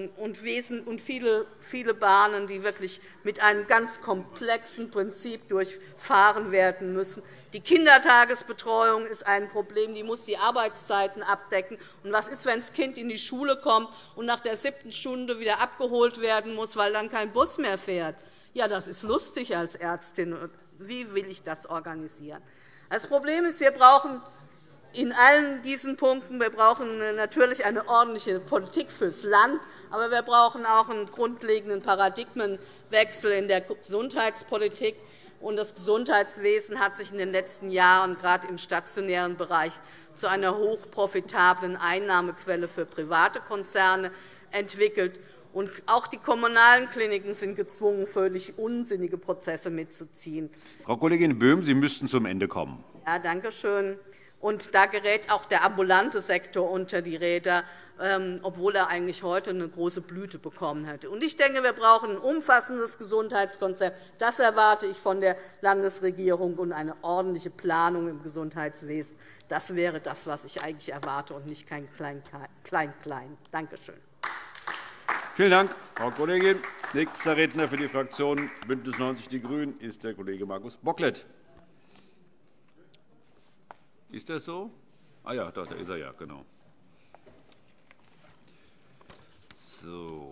viele Bahnen, die wirklich mit einem ganz komplexen Prinzip durchfahren werden müssen. Die Kindertagesbetreuung ist ein Problem, die muss die Arbeitszeiten abdecken. Und was ist, wenn das Kind in die Schule kommt und nach der 7. Stunde wieder abgeholt werden muss, weil dann kein Bus mehr fährt? Ja, das ist lustig als Ärztin. Wie will ich das organisieren? Das Problem ist, wir brauchen in allen diesen Punkten, wir brauchen natürlich eine ordentliche Politik fürs Land, aber wir brauchen auch einen grundlegenden Paradigmenwechsel in der Gesundheitspolitik. Und das Gesundheitswesen hat sich in den letzten Jahren gerade im stationären Bereich zu einer hochprofitablen Einnahmequelle für private Konzerne entwickelt. Und auch die kommunalen Kliniken sind gezwungen, völlig unsinnige Prozesse mitzuziehen. Frau Kollegin Böhm, Sie müssten zum Ende kommen. Ja, danke schön. Und da gerät auch der ambulante Sektor unter die Räder, obwohl er eigentlich heute eine große Blüte bekommen hätte. Und ich denke, wir brauchen ein umfassendes Gesundheitskonzept. Das erwarte ich von der Landesregierung, und eine ordentliche Planung im Gesundheitswesen. Das wäre das, was ich eigentlich erwarte, und nicht kein Klein-Klein. Danke schön. Vielen Dank, Frau Kollegin. Nächster Redner für die Fraktion BÜNDNIS 90 die GRÜNEN ist der Kollege Markus Bocklet. Ist das so? Ah ja, da ist er ja, genau. So.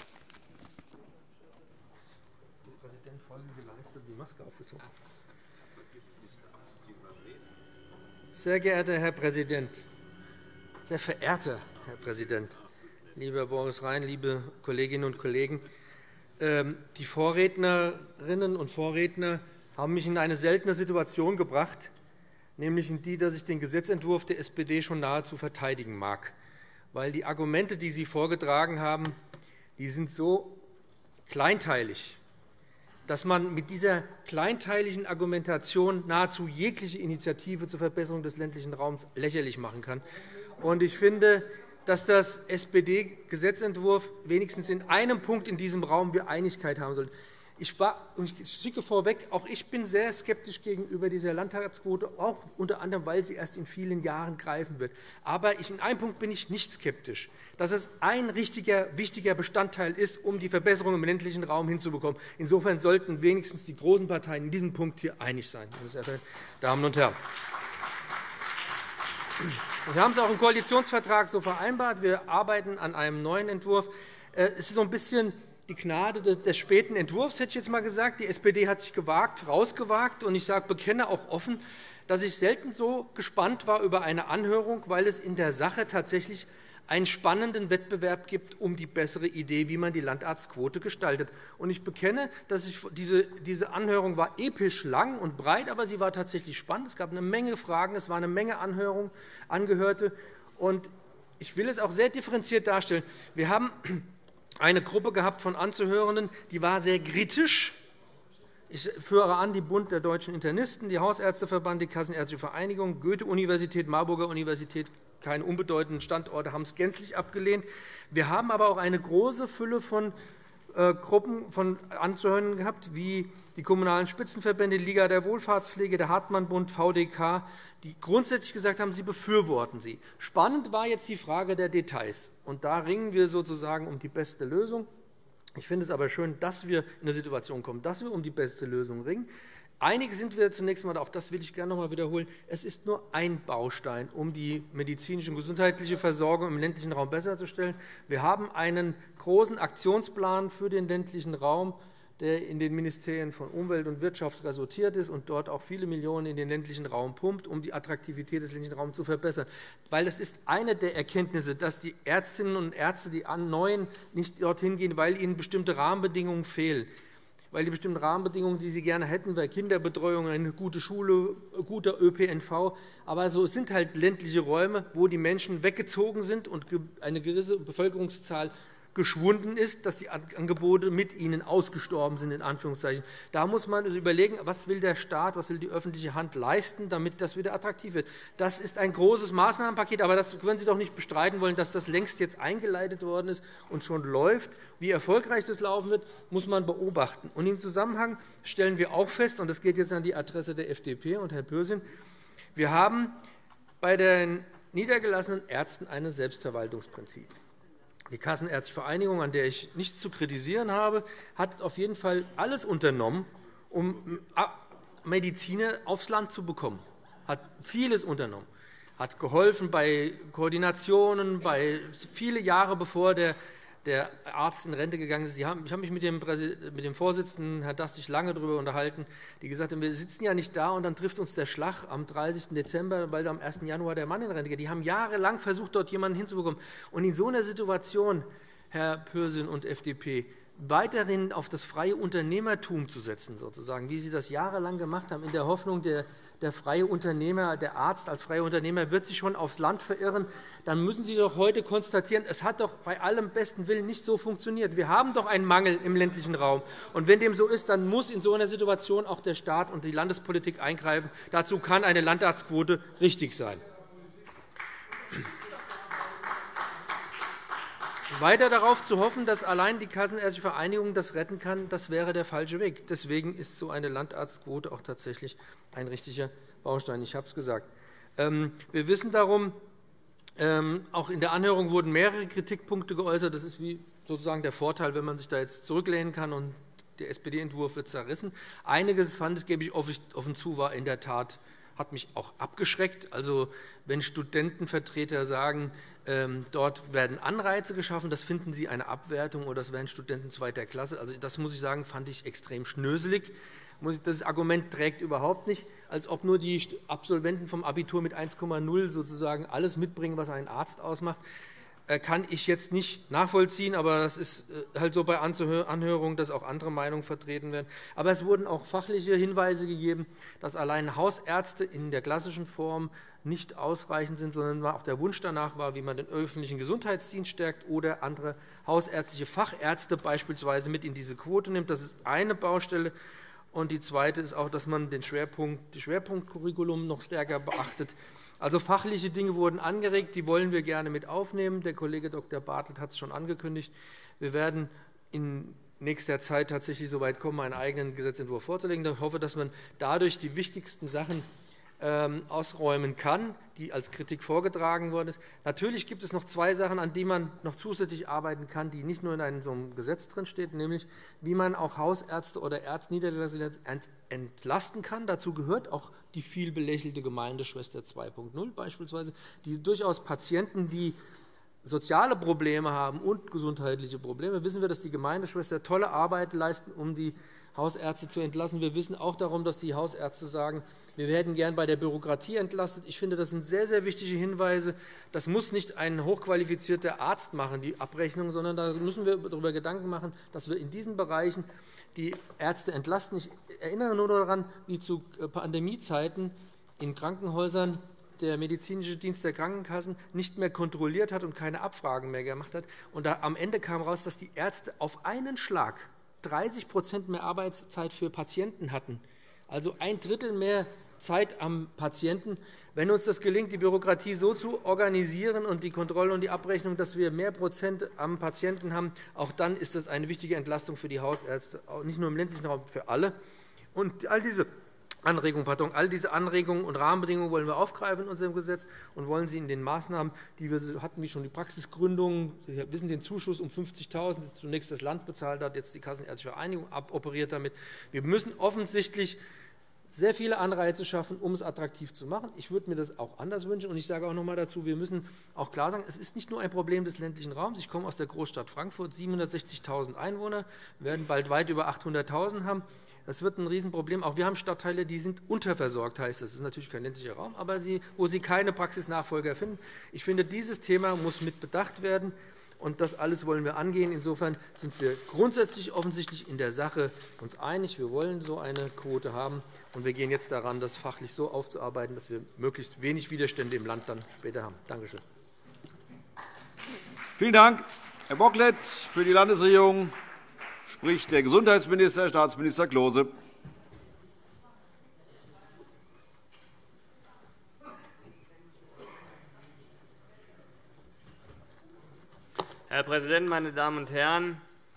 Sehr geehrter Herr Präsident, sehr verehrter Herr Präsident, lieber Boris Rhein, liebe Kolleginnen und Kollegen! Die Vorrednerinnen und Vorredner haben mich in eine seltene Situation gebracht, nämlich in die, dass ich den Gesetzentwurf der SPD schon nahezu verteidigen mag. Weil die Argumente, die Sie vorgetragen haben, die sind so kleinteilig, dass man mit dieser kleinteiligen Argumentation nahezu jegliche Initiative zur Verbesserung des ländlichen Raums lächerlich machen kann. Ich finde, dass das SPD-Gesetzentwurf wenigstens in einem Punkt in diesem Raum wir Einigkeit haben sollten. Ich schicke vorweg, auch ich bin sehr skeptisch gegenüber dieser Landtagsquote, auch unter anderem, weil sie erst in vielen Jahren greifen wird. Aber in einem Punkt bin ich nicht skeptisch, dass es ein wichtiger Bestandteil ist, um die Verbesserung im ländlichen Raum hinzubekommen. Insofern sollten wenigstens die großen Parteien in diesem Punkt hier einig sein, meine sehr verehrten Damen und Herren. Wir haben es auch im Koalitionsvertrag so vereinbart. Wir arbeiten an einem neuen Entwurf. Es ist so ein bisschen die Gnade des späten Entwurfs, hätte ich jetzt einmal gesagt. Die SPD hat sich rausgewagt. Und ich bekenne auch offen, dass ich selten so gespannt war über eine Anhörung, weil es in der Sache tatsächlich einen spannenden Wettbewerb gibt um die bessere Idee, wie man die Landarztquote gestaltet. Und ich bekenne, dass diese Anhörung war episch lang und breit, aber sie war tatsächlich spannend. Es gab eine Menge Fragen, es war eine Menge Angehörte. Und ich will es auch sehr differenziert darstellen. Wir haben eine Gruppe gehabt von Anzuhörenden, die war sehr kritisch. Ich führe an die Bund der Deutschen Internisten, die Hausärzteverband, die Kassenärztliche Vereinigung, Goethe-Universität, Marburger Universität, keine unbedeutenden Standorte, haben es gänzlich abgelehnt. Wir haben aber auch eine große Fülle von Gruppen von Anzuhörenden gehabt, wie die Kommunalen Spitzenverbände, die Liga der Wohlfahrtspflege, der Hartmann-Bund, VDK, die grundsätzlich gesagt haben, sie befürworten sie. Spannend war jetzt die Frage der Details. Und da ringen wir sozusagen um die beste Lösung. Ich finde es aber schön, dass wir in eine Situation kommen, dass wir um die beste Lösung ringen. Einige sind wir zunächst einmal, auch das will ich gerne noch einmal wiederholen, es ist nur ein Baustein, um die medizinische und gesundheitliche Versorgung im ländlichen Raum besser zu stellen. Wir haben einen großen Aktionsplan für den ländlichen Raum, der in den Ministerien von Umwelt und Wirtschaft resultiert ist und dort auch viele Millionen in den ländlichen Raum pumpt, um die Attraktivität des ländlichen Raums zu verbessern. Weil es ist eine der Erkenntnisse, dass die Ärztinnen und Ärzte, die Neuen, nicht dorthin gehen, weil ihnen bestimmte Rahmenbedingungen fehlen. Weil die bestimmten Rahmenbedingungen, die sie gerne hätten, bei Kinderbetreuung, eine gute Schule, guter ÖPNV. Aber so, es sind halt ländliche Räume, wo die Menschen weggezogen sind und eine gewisse Bevölkerungszahl geschwunden ist, dass die Angebote mit ihnen ausgestorben sind. In Anführungszeichen. Da muss man überlegen, was will der Staat, was will die öffentliche Hand leisten, damit das wieder attraktiv wird. Das ist ein großes Maßnahmenpaket, aber das können Sie doch nicht bestreiten wollen, dass das längst jetzt eingeleitet worden ist und schon läuft. Wie erfolgreich das laufen wird, muss man beobachten. Und im Zusammenhang stellen wir auch fest, und das geht jetzt an die Adresse der FDP und Herr Pürsün, wir haben bei den niedergelassenen Ärzten ein Selbstverwaltungsprinzip. Die Kassenärztliche Vereinigung, an der ich nichts zu kritisieren habe, hat auf jeden Fall alles unternommen, um Mediziner aufs Land zu bekommen. Hat vieles unternommen. Hat geholfen bei Koordinationen, bei viele Jahre bevor der Arzt in Rente gegangen ist. Ich habe mich mit dem Vorsitzenden, Herrn Dastig, lange darüber unterhalten, die gesagt haben, wir sitzen ja nicht da und dann trifft uns der Schlag am 30. Dezember, weil am 1. Januar der Mann in Rente geht. Die haben jahrelang versucht, dort jemanden hinzubekommen. Und in so einer Situation, Herr Pürsün und FDP, weiterhin auf das freie Unternehmertum zu setzen, sozusagen, wie Sie das jahrelang gemacht haben, in der Hoffnung, der freie Unternehmer, der Arzt als freier Unternehmer wird sich schon aufs Land verirren, dann müssen Sie doch heute konstatieren, es hat doch bei allem besten Willen nicht so funktioniert. Wir haben doch einen Mangel im ländlichen Raum. Und wenn dem so ist, dann muss in so einer Situation auch der Staat und die Landespolitik eingreifen. Dazu kann eine Landarztquote richtig sein. Weiter darauf zu hoffen, dass allein die Kassenärztliche Vereinigung das retten kann, das wäre der falsche Weg. Deswegen ist so eine Landarztquote auch tatsächlich ein richtiger Baustein. Ich habe es gesagt. Wir wissen darum, auch in der Anhörung wurden mehrere Kritikpunkte geäußert. Das ist wie sozusagen der Vorteil, wenn man sich da jetzt zurücklehnen kann und der SPD-Entwurf wird zerrissen. Einiges, gebe ich offen zu, war in der Tat, hat mich auch abgeschreckt. Also, wenn Studentenvertreter sagen, dort werden Anreize geschaffen, das finden Sie eine Abwertung oder das wären Studenten zweiter Klasse. Also, das muss ich sagen, fand ich extrem schnöselig. Das Argument trägt überhaupt nicht, als ob nur die Absolventen vom Abitur mit 1,0 sozusagen alles mitbringen, was einen Arzt ausmacht. Kann ich jetzt nicht nachvollziehen, aber das ist halt so bei Anhörungen, dass auch andere Meinungen vertreten werden. Aber es wurden auch fachliche Hinweise gegeben, dass allein Hausärzte in der klassischen Form nicht ausreichend sind, sondern auch der Wunsch danach war, wie man den öffentlichen Gesundheitsdienst stärkt oder andere hausärztliche Fachärzte beispielsweise mit in diese Quote nimmt. Das ist eine Baustelle. Und die zweite ist auch, dass man das Schwerpunktcurriculum noch stärker beachtet. Also fachliche Dinge wurden angeregt, die wollen wir gerne mit aufnehmen. Der Kollege Dr. Bartelt hat es schon angekündigt. Wir werden in nächster Zeit tatsächlich so weit kommen, einen eigenen Gesetzentwurf vorzulegen. Ich hoffe, dass man dadurch die wichtigsten Sachen ausräumen kann, die als Kritik vorgetragen worden ist. Natürlich gibt es noch zwei Sachen, an denen man noch zusätzlich arbeiten kann, die nicht nur in so einem Gesetz drinstehen, nämlich wie man auch Hausärzte oder Ärzte entlasten kann. Dazu gehört auch die viel belächelte Gemeindeschwester 2.0 beispielsweise, die durchaus Patienten, die soziale Probleme haben und gesundheitliche Probleme, wissen wir, dass die Gemeindeschwester tolle Arbeit leisten, um die Hausärzte zu entlassen. Wir wissen auch darum, dass die Hausärzte sagen, wir werden gern bei der Bürokratie entlastet. Ich finde, das sind sehr, sehr wichtige Hinweise. Das muss nicht ein hochqualifizierter Arzt machen, die Abrechnung, sondern da müssen wir darüber Gedanken machen, dass wir in diesen Bereichen die Ärzte entlasten. Ich erinnere nur daran, wie zu Pandemiezeiten in Krankenhäusern der medizinische Dienst der Krankenkassen nicht mehr kontrolliert hat und keine Abfragen mehr gemacht hat. Und am Ende kam heraus, dass die Ärzte auf einen Schlag 30% mehr Arbeitszeit für Patienten hatten, also 1/3 mehr Zeit am Patienten. Wenn uns das gelingt, die Bürokratie so zu organisieren und die Kontrolle und die Abrechnung, dass wir mehr Prozent am Patienten haben, auch dann ist das eine wichtige Entlastung für die Hausärzte, nicht nur im ländlichen Raum, für alle. Und all diese all diese Anregungen und Rahmenbedingungen wollen wir aufgreifen in unserem Gesetz und wollen sie in den Maßnahmen, die wir hatten, wie schon die Praxisgründung, wir wissen den Zuschuss um 50.000, das zunächst das Land bezahlt hat, jetzt die Kassenärztliche Vereinigung aboperiert damit. Wir müssen offensichtlich sehr viele Anreize schaffen, um es attraktiv zu machen. Ich würde mir das auch anders wünschen. Und ich sage auch noch einmal dazu, wir müssen auch klar sagen, es ist nicht nur ein Problem des ländlichen Raums. Ich komme aus der Großstadt Frankfurt, 760.000 Einwohner, wir werden bald weit über 800.000 haben. Das wird ein Riesenproblem. Auch wir haben Stadtteile, die sind unterversorgt, heißt das. Das ist natürlich kein ländlicher Raum, aber wo sie keine Praxisnachfolger finden. Ich finde, dieses Thema muss mit bedacht werden. Und das alles wollen wir angehen. Insofern sind wir grundsätzlich offensichtlich in der Sache uns einig. Wir wollen so eine Quote haben. Und wir gehen jetzt daran, das fachlich so aufzuarbeiten, dass wir möglichst wenig Widerstände im Land dann später haben. Danke schön. Vielen Dank. Herr Bocklet, für die Landesregierung spricht der Gesundheitsminister, Staatsminister Klose. Herr Präsident, meine Damen und Herren!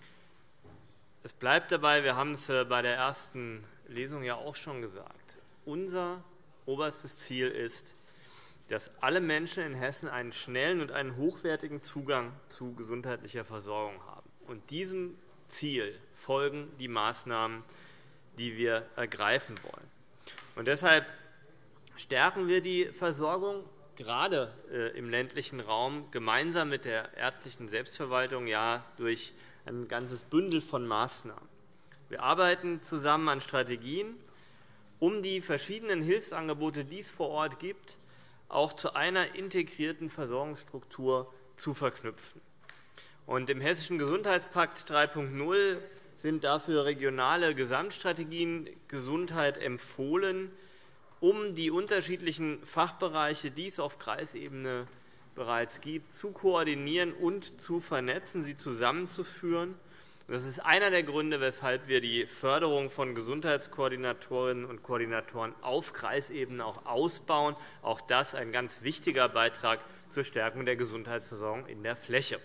Es bleibt dabei, wir haben es bei der ersten Lesung ja auch schon gesagt. Unser oberstes Ziel ist, dass alle Menschen in Hessen einen schnellen und einen hochwertigen Zugang zu gesundheitlicher Versorgung haben. Und diesem Ziel folgen die Maßnahmen, die wir ergreifen wollen. Und deshalb stärken wir die Versorgung gerade im ländlichen Raum gemeinsam mit der ärztlichen Selbstverwaltung durch ein ganzes Bündel von Maßnahmen. Wir arbeiten zusammen an Strategien, um die verschiedenen Hilfsangebote, die es vor Ort gibt, auch zu einer integrierten Versorgungsstruktur zu verknüpfen. Und im Hessischen Gesundheitspakt 3.0 sind dafür regionale Gesamtstrategien Gesundheit empfohlen, um die unterschiedlichen Fachbereiche, die es auf Kreisebene bereits gibt, zu koordinieren und zu vernetzen, sie zusammenzuführen. Das ist einer der Gründe, weshalb wir die Förderung von Gesundheitskoordinatorinnen und Koordinatoren auf Kreisebene auch ausbauen. Auch das ein ganz wichtiger Beitrag zur Stärkung der Gesundheitsversorgung in der Fläche.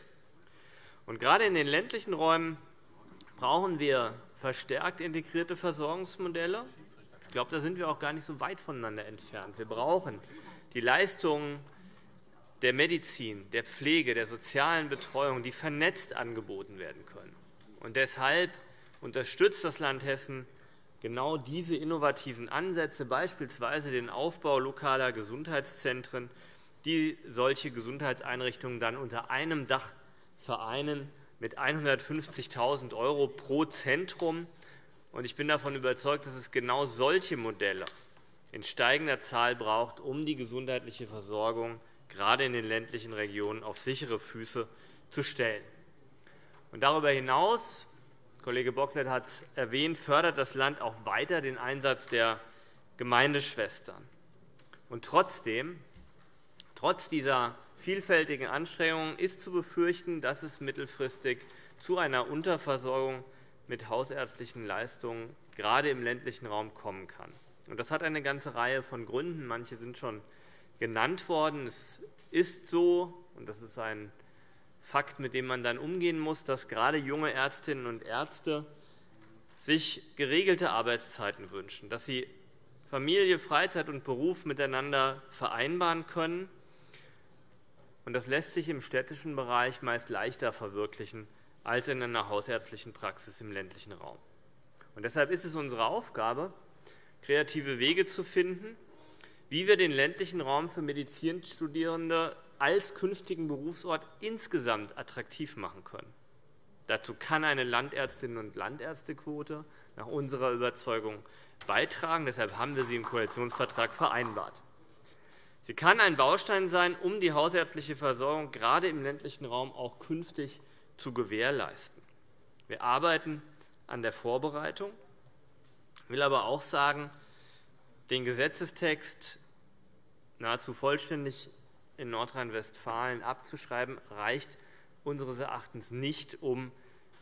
Und gerade in den ländlichen Räumen brauchen wir verstärkt integrierte Versorgungsmodelle. Ich glaube, da sind wir auch gar nicht so weit voneinander entfernt. Wir brauchen die Leistungen der Medizin, der Pflege, der sozialen Betreuung, die vernetzt angeboten werden können. Und deshalb unterstützt das Land Hessen genau diese innovativen Ansätze, beispielsweise den Aufbau lokaler Gesundheitszentren, die solche Gesundheitseinrichtungen dann unter einem Dach vereinen mit 150.000 € pro Zentrum. Und ich bin davon überzeugt, dass es genau solche Modelle in steigender Zahl braucht, um die gesundheitliche Versorgung gerade in den ländlichen Regionen auf sichere Füße zu stellen. Und darüber hinaus, Kollege Bocklet hat es erwähnt, fördert das Land auch weiter den Einsatz der Gemeindeschwestern. Und trotz dieser vielfältigen Anstrengungen ist zu befürchten, dass es mittelfristig zu einer Unterversorgung mit hausärztlichen Leistungen gerade im ländlichen Raum kommen kann. Und das hat eine ganze Reihe von Gründen. Manche sind schon genannt worden. Es ist so, und das ist ein Fakt, mit dem man dann umgehen muss, dass gerade junge Ärztinnen und Ärzte sich geregelte Arbeitszeiten wünschen, dass sie Familie, Freizeit und Beruf miteinander vereinbaren können. Und das lässt sich im städtischen Bereich meist leichter verwirklichen als in einer hausärztlichen Praxis im ländlichen Raum. Und deshalb ist es unsere Aufgabe, kreative Wege zu finden, wie wir den ländlichen Raum für Medizinstudierende als künftigen Berufsort insgesamt attraktiv machen können. Dazu kann eine Landärztinnen- und Landärztequote nach unserer Überzeugung beitragen. Deshalb haben wir sie im Koalitionsvertrag vereinbart. Sie kann ein Baustein sein, um die hausärztliche Versorgung gerade im ländlichen Raum auch künftig zu gewährleisten. Wir arbeiten an der Vorbereitung. Ich will aber auch sagen, den Gesetzestext nahezu vollständig in Nordrhein-Westfalen abzuschreiben, reicht unseres Erachtens nicht, um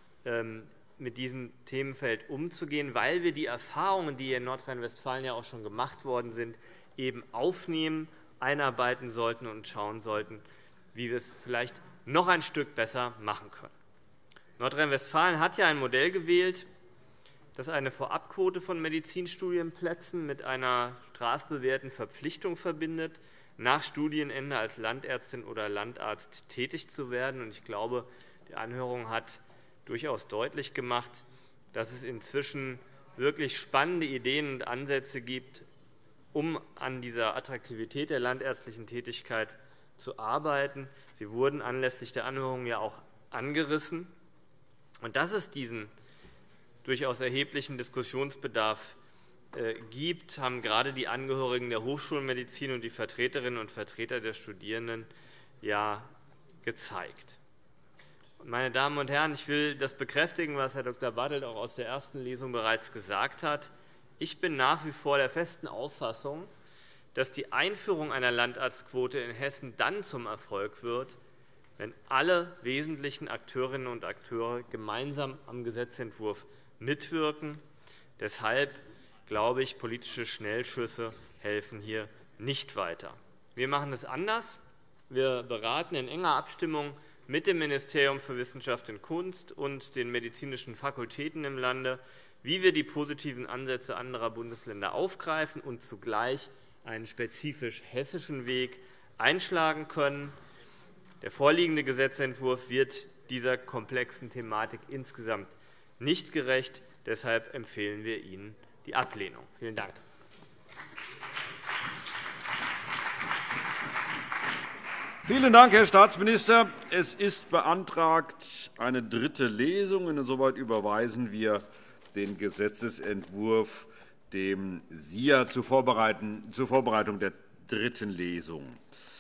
mit diesem Themenfeld umzugehen, weil wir die Erfahrungen, die in Nordrhein-Westfalen ja auch schon gemacht worden sind, eben aufnehmen, einarbeiten sollten und schauen sollten, wie wir es vielleicht noch ein Stück besser machen können. Nordrhein-Westfalen hat ja ein Modell gewählt, das eine Vorabquote von Medizinstudienplätzen mit einer strafbewährten Verpflichtung verbindet, nach Studienende als Landärztin oder Landarzt tätig zu werden. Ich glaube, die Anhörung hat durchaus deutlich gemacht, dass es inzwischen wirklich spannende Ideen und Ansätze gibt, um an dieser Attraktivität der landärztlichen Tätigkeit zu arbeiten. Sie wurden anlässlich der Anhörung ja auch angerissen. Und dass es diesen durchaus erheblichen Diskussionsbedarf gibt, haben gerade die Angehörigen der Hochschulmedizin und die Vertreterinnen und Vertreter der Studierenden ja gezeigt. Meine Damen und Herren, ich will das bekräftigen, was Herr Dr. Bartelt auch aus der ersten Lesung bereits gesagt hat. Ich bin nach wie vor der festen Auffassung, dass die Einführung einer Landarztquote in Hessen dann zum Erfolg wird, wenn alle wesentlichen Akteurinnen und Akteure gemeinsam am Gesetzentwurf mitwirken. Deshalb glaube ich, politische Schnellschüsse helfen hier nicht weiter. Wir machen es anders. Wir beraten in enger Abstimmung mit dem Ministerium für Wissenschaft und Kunst und den medizinischen Fakultäten im Lande, wie wir die positiven Ansätze anderer Bundesländer aufgreifen und zugleich einen spezifisch hessischen Weg einschlagen können. Der vorliegende Gesetzentwurf wird dieser komplexen Thematik insgesamt nicht gerecht. Deshalb empfehlen wir Ihnen die Ablehnung. Vielen Dank. Vielen Dank, Herr Staatsminister. Es ist beantragt eine dritte Lesung. Insoweit überweisen wir den Gesetzentwurf dem SIA zur Vorbereitung der dritten Lesung.